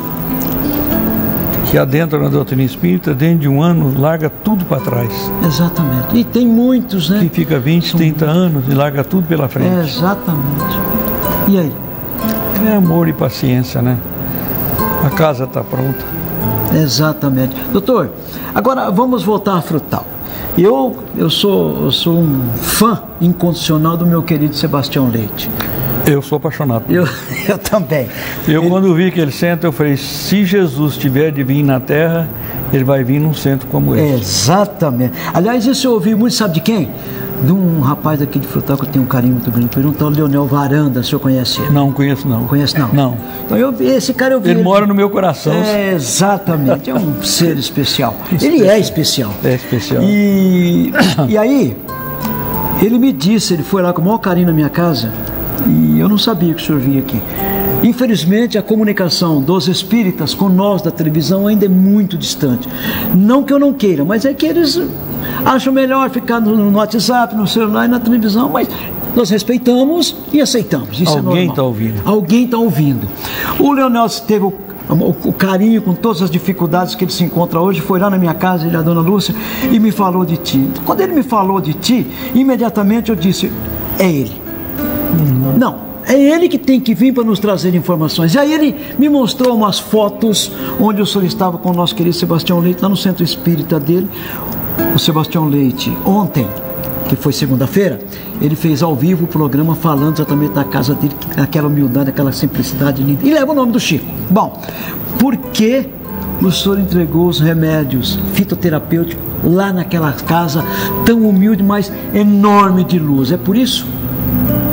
que adentram na doutrina espírita, dentro de um ano, larga tudo para trás. Exatamente. E tem muitos, né? Que fica vinte, trinta anos e larga tudo pela frente. É, exatamente. E aí? É amor e paciência, né? A casa está pronta. Exatamente. Doutor, agora vamos voltar a Frutal. Eu, eu, sou, eu sou um fã incondicional do meu querido Sebastião Leite. Eu sou apaixonado. Eu, eu também. Eu, ele... quando vi aquele centro, eu falei, se Jesus tiver de vir na Terra, ele vai vir num centro como esse. Exatamente. Aliás, isso eu ouvi muito, sabe de quem? De um rapaz aqui de Frutal que eu tenho um carinho muito grande por ele, um tal Leonel Varanda, o senhor conhece ele? Não, conheço não. Conhece não? Não. Então, eu, esse cara eu vi... Ele, ele mora no meu coração. É, exatamente. É um ser especial. Ele é especial. É especial. E, e aí, ele me disse, ele foi lá com o maior carinho na minha casa, e eu não sabia que o senhor vinha aqui. Infelizmente, a comunicação dos espíritas com nós da televisão ainda é muito distante. Não que eu não queira, mas é que eles acham melhor ficar no, no WhatsApp, no celular e na televisão, mas nós respeitamos e aceitamos. Isso Alguém é está ouvindo. Alguém está ouvindo. O Leonel teve o, o, o carinho com todas as dificuldades que ele se encontra hoje, foi lá na minha casa, ele e a dona Lúcia, e me falou de ti. Quando ele me falou de ti, imediatamente eu disse, é ele. Uhum. Não, é ele que tem que vir para nos trazer informações. E aí ele me mostrou umas fotos onde o senhor estava com o nosso querido Sebastião Leite, lá no centro espírita dele. O Sebastião Leite, ontem, que foi segunda-feira, ele fez ao vivo o programa falando exatamente da casa dele, aquela humildade, aquela simplicidade linda. E leva o nome do Chico. Bom, por que o senhor entregou os remédios fitoterapêuticos lá naquela casa tão humilde, mas enorme de luz? É por isso?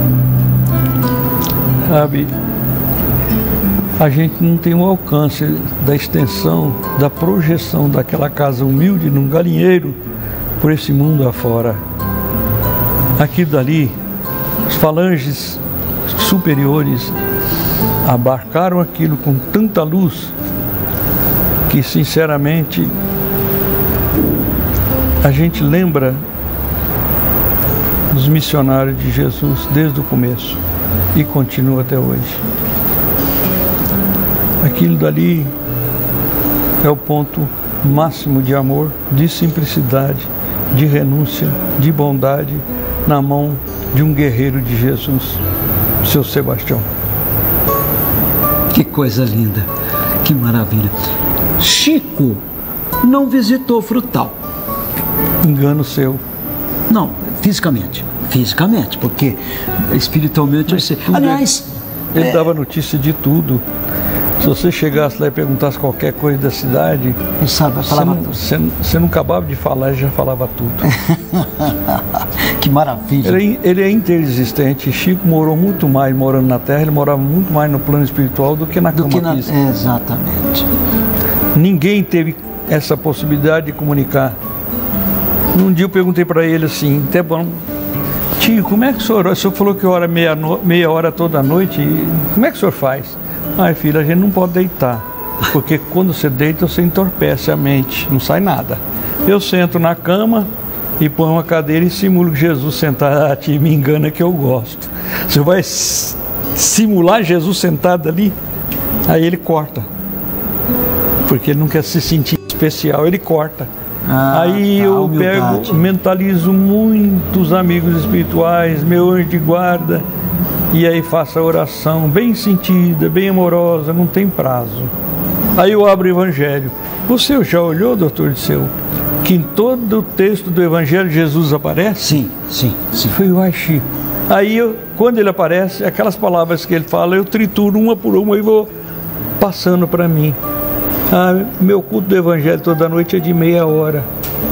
Sabe, a gente não tem o alcance da extensão, da projeção daquela casa humilde num galinheiro por esse mundo afora. Aquilo dali, os falanges superiores abarcaram aquilo com tanta luz que, sinceramente, a gente lembra dos missionários de Jesus desde o começo e continua até hoje. Aquilo dali é o ponto máximo de amor, de simplicidade, de renúncia, de bondade na mão de um guerreiro de Jesus, seu Sebastião. Que coisa linda, que maravilha. Chico não visitou Frutal. Engano seu. Não, fisicamente. Fisicamente, porque espiritualmente eu sei. Aliás, ele é... dava notícia de tudo. Se você chegasse lá e perguntasse qualquer coisa da cidade, ele sabe, falava você, não, tudo. Você, você não acabava de falar, ele já falava tudo. Que maravilha. Ele, ele é interexistente. Chico morou muito mais morando na Terra, ele morava muito mais no plano espiritual do que na do cama que na... física. Exatamente. Ninguém teve essa possibilidade de comunicar. Um dia eu perguntei para ele assim, até bom, tio, como é que o senhor, o senhor falou que ora meia, no, meia hora toda noite, como é que o senhor faz? Ai, filho, a gente não pode deitar, porque quando você deita, você entorpece a mente, não sai nada. Eu sento na cama e ponho uma cadeira e simulo que Jesus sentado, ah, tio, me engana que eu gosto. Você vai simular Jesus sentado ali, aí ele corta, porque ele não quer se sentir especial, ele corta. Ah, aí eu humildade. pego, mentalizo muitos amigos espirituais, meu anjo de guarda, e aí faço a oração bem sentida, bem amorosa, não tem prazo. Aí eu abro o Evangelho. Você já olhou, doutor Disseu, que em todo o texto do Evangelho Jesus aparece? Sim, sim, sim. Foi o Chico. Aí eu, quando ele aparece, aquelas palavras que ele fala, eu trituro uma por uma e vou passando para mim. Ah, meu culto do Evangelho toda noite é de meia hora.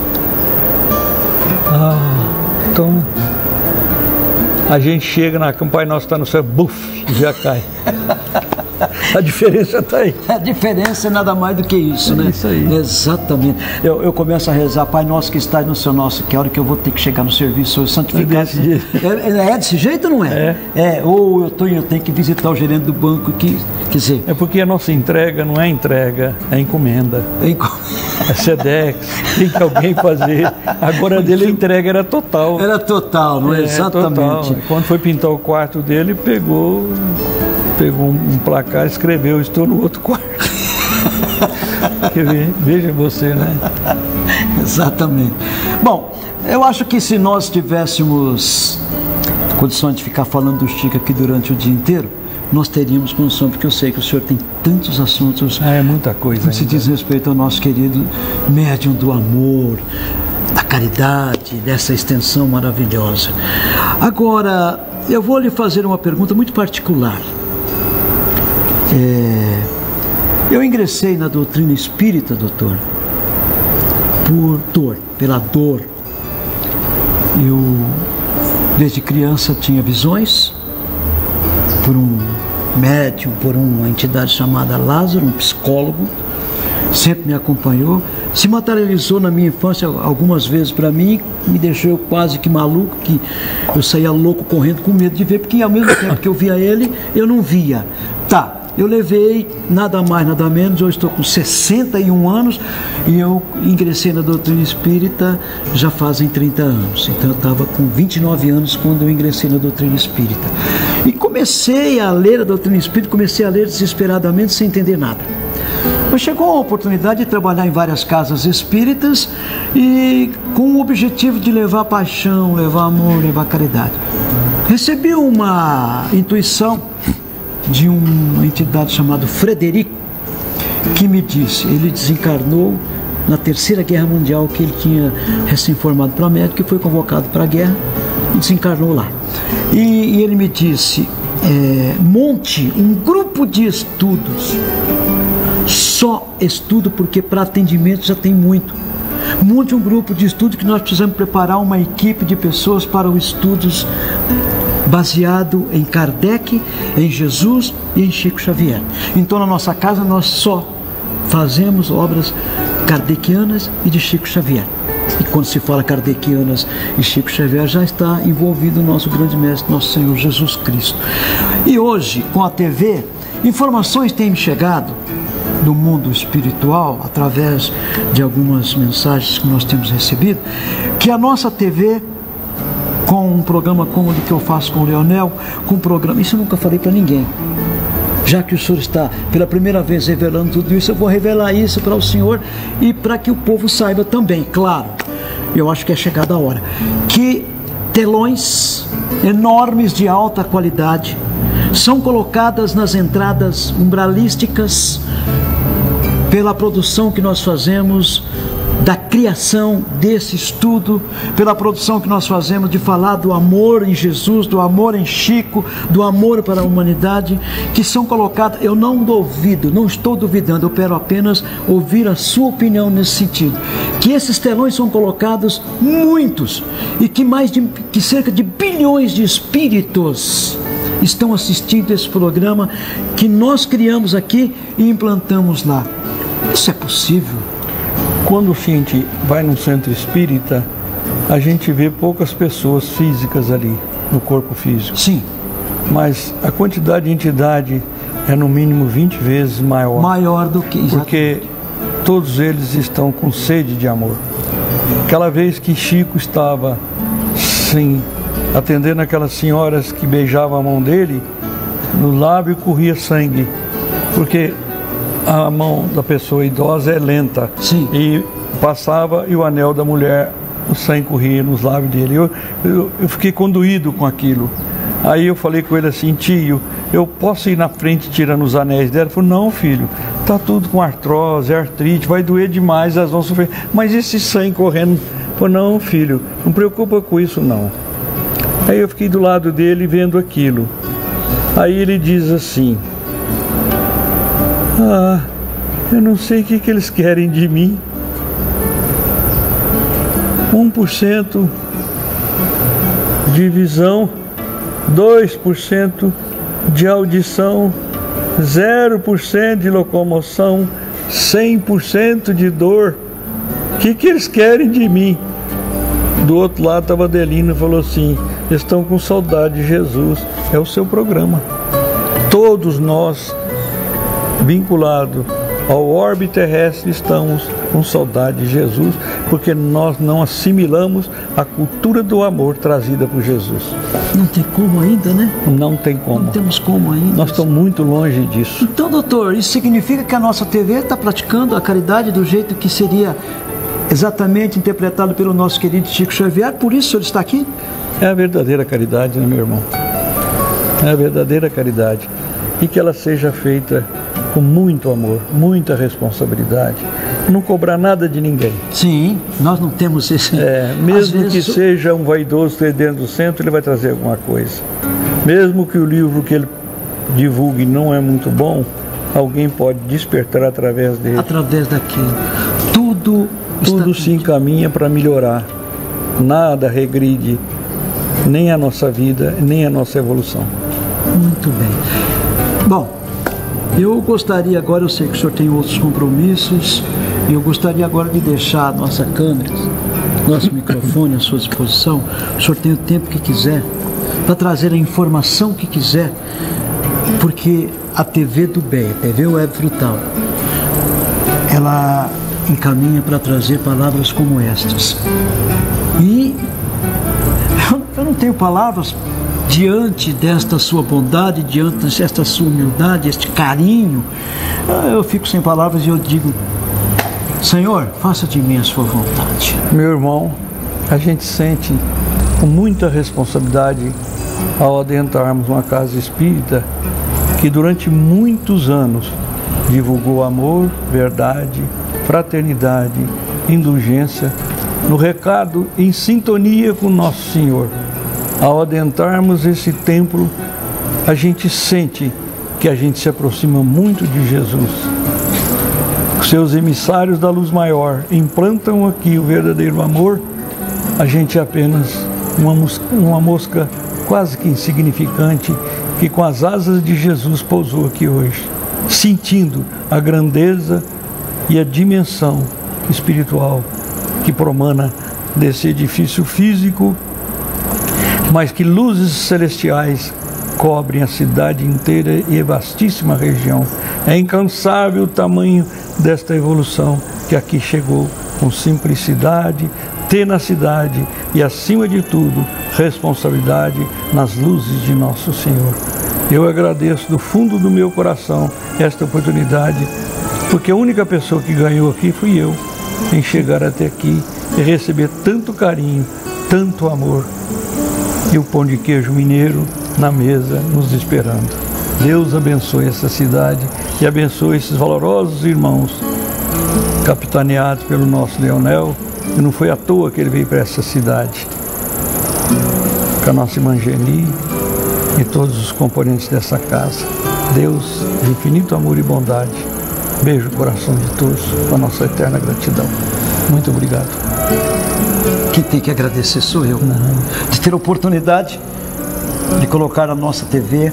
Ah, então a gente chega na cama, Pai Nosso está no céu, buf, já cai. A diferença está aí. A diferença é nada mais do que isso, é né? Isso aí. Exatamente. Eu, eu começo a rezar, Pai Nosso que estás no céu, nosso, que hora que eu vou ter que chegar no serviço hoje, santificado. É desse jeito. É, é desse jeito ou não é? É. É, ou eu, tô, eu tenho que visitar o gerente do banco, que, quer dizer... É porque a nossa entrega não é entrega, é encomenda. É, enco... é Sedex, tem que alguém fazer. Agora dele a entrega era total. Era total, não é? É exatamente. Total. Quando foi pintar o quarto dele, pegou... Pegou um placar, escreveu, estou no outro quarto. Veja você, né? Exatamente. Bom, eu acho que se nós tivéssemos condições de ficar falando do Chico aqui durante o dia inteiro, nós teríamos condição, porque eu sei que o senhor tem tantos assuntos. É muita coisa. Que se diz respeito ao nosso querido médium do amor, da caridade, dessa extensão maravilhosa. Agora, eu vou lhe fazer uma pergunta muito particular. É, eu ingressei na doutrina espírita, doutor, por dor, pela dor. Eu, desde criança, tinha visões por um médium, por uma entidade chamada Lázaro, um psicólogo, sempre me acompanhou. Se materializou na minha infância algumas vezes para mim, me deixou quase que maluco, que eu saía louco correndo com medo de ver, porque ao mesmo tempo que eu via ele, eu não via. Tá. Eu levei nada mais, nada menos, eu estou com sessenta e um anos e eu ingressei na doutrina espírita já fazem trinta anos. Então eu estava com vinte e nove anos quando eu ingressei na doutrina espírita. E comecei a ler a doutrina espírita, comecei a ler desesperadamente sem entender nada. Mas chegou a oportunidade de trabalhar em várias casas espíritas e com o objetivo de levar paixão, levar amor, levar caridade. Recebi uma intuição de uma entidade chamada Frederico, que me disse, ele desencarnou na Terceira Guerra Mundial, que ele tinha recém-formado para médico, e foi convocado para a guerra e desencarnou lá. E, e ele me disse, é, monte um grupo de estudos, só estudo, porque para atendimento já tem muito. Monte um grupo de estudo que nós precisamos preparar uma equipe de pessoas para os estudos baseado em Kardec, em Jesus e em Chico Xavier. Então, na nossa casa, nós só fazemos obras kardecianas e de Chico Xavier. E quando se fala kardecianas e Chico Xavier, já está envolvido o nosso grande mestre, nosso Senhor Jesus Cristo. E hoje, com a T V, informações têm me chegado do mundo espiritual, através de algumas mensagens que nós temos recebido, que a nossa T V, com um programa como o que eu faço com o Leonel, com um programa, isso eu nunca falei para ninguém. Já que o senhor está pela primeira vez revelando tudo isso, eu vou revelar isso para o senhor e para que o povo saiba também, claro. Eu acho que é chegada a hora. Que telões enormes de alta qualidade são colocadas nas entradas umbralísticas pela produção que nós fazemos da criação desse estudo, pela produção que nós fazemos de falar do amor em Jesus, do amor em Chico, do amor para a humanidade, que são colocadas. Eu não duvido, não estou duvidando, eu quero apenas ouvir a sua opinião nesse sentido, que esses telões são colocados muitos, e que mais de que cerca de bilhões de espíritos estão assistindo esse programa que nós criamos aqui e implantamos lá. Isso é possível? Quando a gente vai num centro espírita, a gente vê poucas pessoas físicas ali, no corpo físico. Sim. Mas a quantidade de entidade é no mínimo vinte vezes maior. Maior do que... Exatamente. Porque todos eles estão com sede de amor. Aquela vez que Chico estava, sim, atendendo aquelas senhoras que beijavam a mão dele, no lábio corria sangue. Porque a mão da pessoa idosa é lenta. Sim. E passava e o anel da mulher, o sangue corria nos lábios dele. Eu, eu, eu fiquei condoído com aquilo. Aí eu falei com ele assim: tio, eu posso ir na frente tirando os anéis dela? Ele falou: não, filho, tá tudo com artrose, artrite, vai doer demais, elas vão sofrer. Mas esse sangue correndo? Ele falou: não, filho, não preocupa com isso não. Aí eu fiquei do lado dele vendo aquilo. Aí ele diz assim: ah, eu não sei o que, que eles querem de mim. um por cento de visão, dois por cento de audição, zero por cento de locomoção, cem por cento de dor. O que, que eles querem de mim? Do outro lado estava Adelina e falou assim: estão com saudade de Jesus. É o seu programa. Todos nós, vinculados ao orbe terrestre, estamos com saudade de Jesus, porque nós não assimilamos a cultura do amor trazida por Jesus. Não tem como ainda, né? Não tem como. Não temos como ainda. Nós estamos muito longe disso. Então, doutor, isso significa que a nossa T V está praticando a caridade do jeito que seria exatamente interpretado pelo nosso querido Chico Xavier? Por isso o senhor está aqui? É a verdadeira caridade, né, meu irmão? É a verdadeira caridade. E que ela seja feita com muito amor, muita responsabilidade. Não cobrar nada de ninguém. Sim, nós não temos esse... É, mesmo vezes... que seja um vaidoso dentro do centro, ele vai trazer alguma coisa. Mesmo que o livro que ele divulgue não é muito bom, alguém pode despertar através dele. Através daquilo. Tudo, Tudo se encaminha para melhorar. Nada regride, nem a nossa vida, nem a nossa evolução. Muito bem. Bom, eu gostaria agora, eu sei que o senhor tem outros compromissos, e eu gostaria agora de deixar a nossa câmera, nosso microfone à sua disposição. O senhor tem o tempo que quiser, para trazer a informação que quiser, porque a T V do bem, a T V Web Frutal, ela encaminha para trazer palavras como estas. E eu não tenho palavras diante desta sua bondade, diante desta sua humildade, este carinho. Eu fico sem palavras e eu digo: Senhor, faça de mim a sua vontade. Meu irmão, a gente sente com muita responsabilidade ao adentrarmos uma casa espírita que durante muitos anos divulgou amor, verdade, fraternidade, indulgência, no recado em sintonia com Nosso Senhor. Ao adentrarmos esse templo, a gente sente que a gente se aproxima muito de Jesus. Seus emissários da luz maior implantam aqui o verdadeiro amor. A gente é apenas uma mosca, uma mosca quase que insignificante, que com as asas de Jesus pousou aqui hoje, sentindo a grandeza e a dimensão espiritual que promana desse edifício físico, mas que luzes celestiais cobrem a cidade inteira e a vastíssima região. É incansável o tamanho desta evolução que aqui chegou, com simplicidade, tenacidade e, acima de tudo, responsabilidade nas luzes de Nosso Senhor. Eu agradeço do fundo do meu coração esta oportunidade, porque a única pessoa que ganhou aqui fui eu, em chegar até aqui e receber tanto carinho, tanto amor, e o pão de queijo mineiro na mesa nos esperando. Deus abençoe essa cidade e abençoe esses valorosos irmãos, capitaneados pelo nosso Leonel, e não foi à toa que ele veio para essa cidade, com a nossa irmã Geni e todos os componentes dessa casa. Deus, de infinito amor e bondade, beijo o coração de todos, com a nossa eterna gratidão. Muito obrigado. Quem tem que agradecer sou eu, Não. de ter a oportunidade de colocar na nossa T V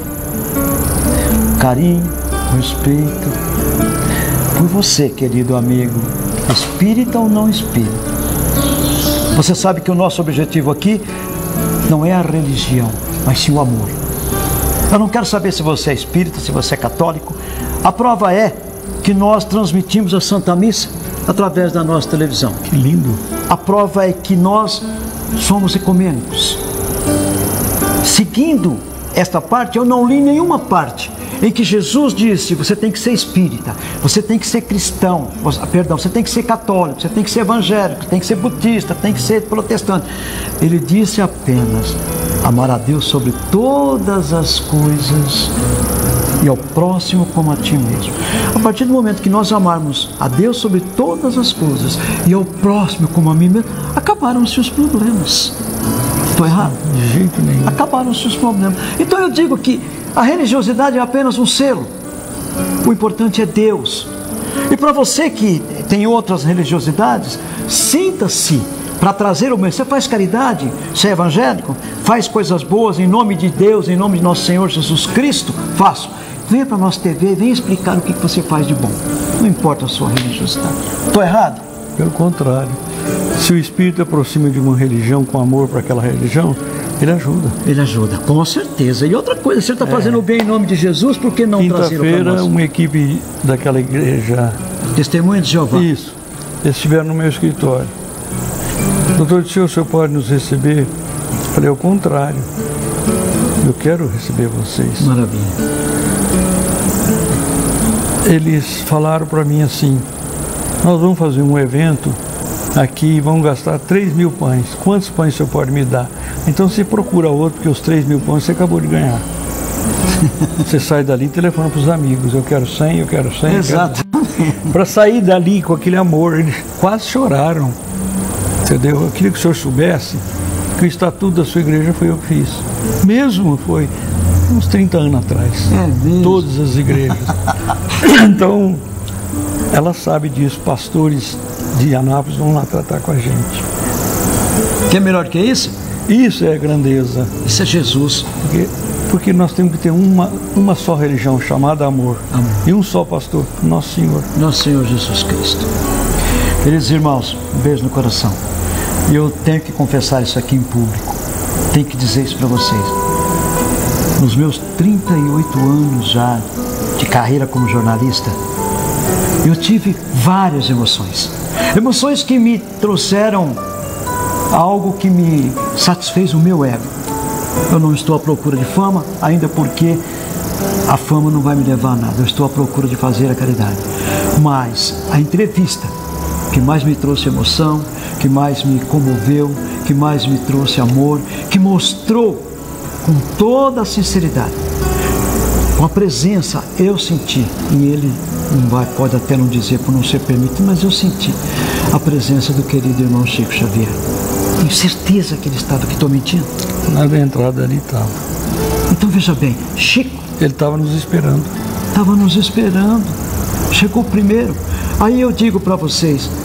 carinho, respeito por você, querido amigo, espírita ou não espírita. Você sabe que o nosso objetivo aqui não é a religião, mas sim o amor. Eu não quero saber se você é espírita, se você é católico. A prova é que nós transmitimos a Santa Missa através da nossa televisão. Que lindo! A prova é que nós somos ecumênicos. Seguindo esta parte, eu não li nenhuma parte em que Jesus disse: você tem que ser espírita, você tem que ser cristão, você, perdão, você tem que ser católico, você tem que ser evangélico, tem que ser budista, tem que ser protestante. Ele disse apenas: amar a Deus sobre todas as coisas e ao próximo como a ti mesmo. A partir do momento que nós amarmos a Deus sobre todas as coisas e ao próximo como a mim mesmo, acabaram-se os problemas. Estou errado? De jeito nenhum. Acabaram-se os problemas. Então eu digo que a religiosidade é apenas um selo. O importante é Deus. E para você que tem outras religiosidades, sinta-se para trazer o mesmo. Você faz caridade, você é evangélico, faz coisas boas em nome de Deus, em nome de nosso Senhor Jesus Cristo, faço. Venha para a nossa T V, venha explicar o que você faz de bom. Não importa a sua religiosidade. Estou errado? Pelo contrário. Se o espírito aproxima de uma religião com amor para aquela religião, ele ajuda. Ele ajuda, com certeza. E outra coisa, você está fazendo o bem em nome de Jesus, por que não trazer para nós? Quinta-feira, uma equipe daquela igreja... Testemunha de Jeová. Isso. Eles estiveram no meu escritório. Doutor, disse: o senhor pode nos receber? Eu falei: ao contrário. Eu quero receber vocês. Maravilha. Eles falaram para mim assim: nós vamos fazer um evento aqui, vamos gastar três mil pães. Quantos pães o senhor pode me dar? Então você procura outro, porque os três mil pães você acabou de ganhar. Você sai dali e telefona para os amigos: eu quero cem, eu quero cem. Exato. Quero... Para sair dali com aquele amor, eles quase choraram. Entendeu? Eu queria que o senhor soubesse que o estatuto da sua igreja foi eu que fiz. Mesmo foi uns trinta anos atrás. É mesmo? Todas as igrejas. Então, ela sabe disso. Pastores de Anápolis vão lá tratar com a gente. Que é melhor que isso? Isso é grandeza. Isso é Jesus. Porque, porque nós temos que ter uma, uma só religião chamada amor. Amor. E um só pastor, Nosso Senhor. Nosso Senhor Jesus Cristo. Queridos irmãos, um beijo no coração. E eu tenho que confessar isso aqui em público. Tenho que dizer isso para vocês. Nos meus trinta e oito anos já de carreira como jornalista, eu tive várias emoções. Emoções que me trouxeram algo que me satisfez o meu ego. Eu não estou à procura de fama, ainda porque a fama não vai me levar a nada. Eu estou à procura de fazer a caridade. Mas a entrevista que mais me trouxe emoção, que mais me comoveu, que mais me trouxe amor, que mostrou com toda a sinceridade, com a presença, eu senti, e ele não vai, pode até não dizer por não ser permitido, mas eu senti a presença do querido irmão Chico Xavier. Tenho certeza que ele estava aqui. Estou mentindo? Na entrada ali estava. Então veja bem, Chico... Ele estava nos esperando. Estava nos esperando. Chegou primeiro. Aí eu digo para vocês,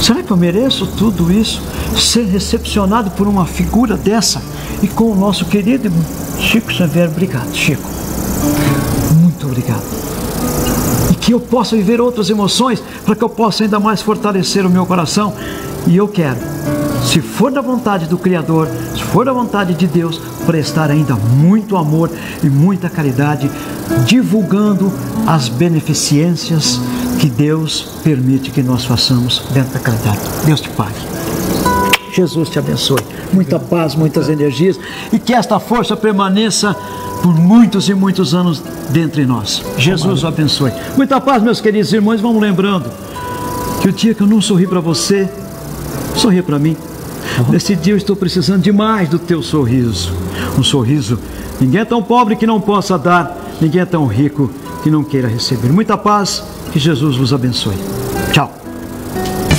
Será que eu mereço tudo isso? Ser recepcionado por uma figura dessa? E com o nosso querido Chico Xavier. Obrigado, Chico. Muito obrigado. E que eu possa viver outras emoções, para que eu possa ainda mais fortalecer o meu coração. E eu quero, se for da vontade do Criador, se for da vontade de Deus, prestar ainda muito amor e muita caridade, divulgando as beneficências que Deus permite que nós façamos dentro da caridade. Deus te pague. Jesus te abençoe. Muita paz, muitas energias, e que esta força permaneça por muitos e muitos anos dentre nós. Jesus o abençoe. Muita paz, meus queridos irmãos. Vamos lembrando que o dia que eu não sorri para você, sorri para mim. Nesse dia eu estou precisando demais do teu sorriso. Um sorriso. Ninguém é tão pobre que não possa dar, ninguém é tão rico que não queira receber. Muita paz, que Jesus vos abençoe. Tchau.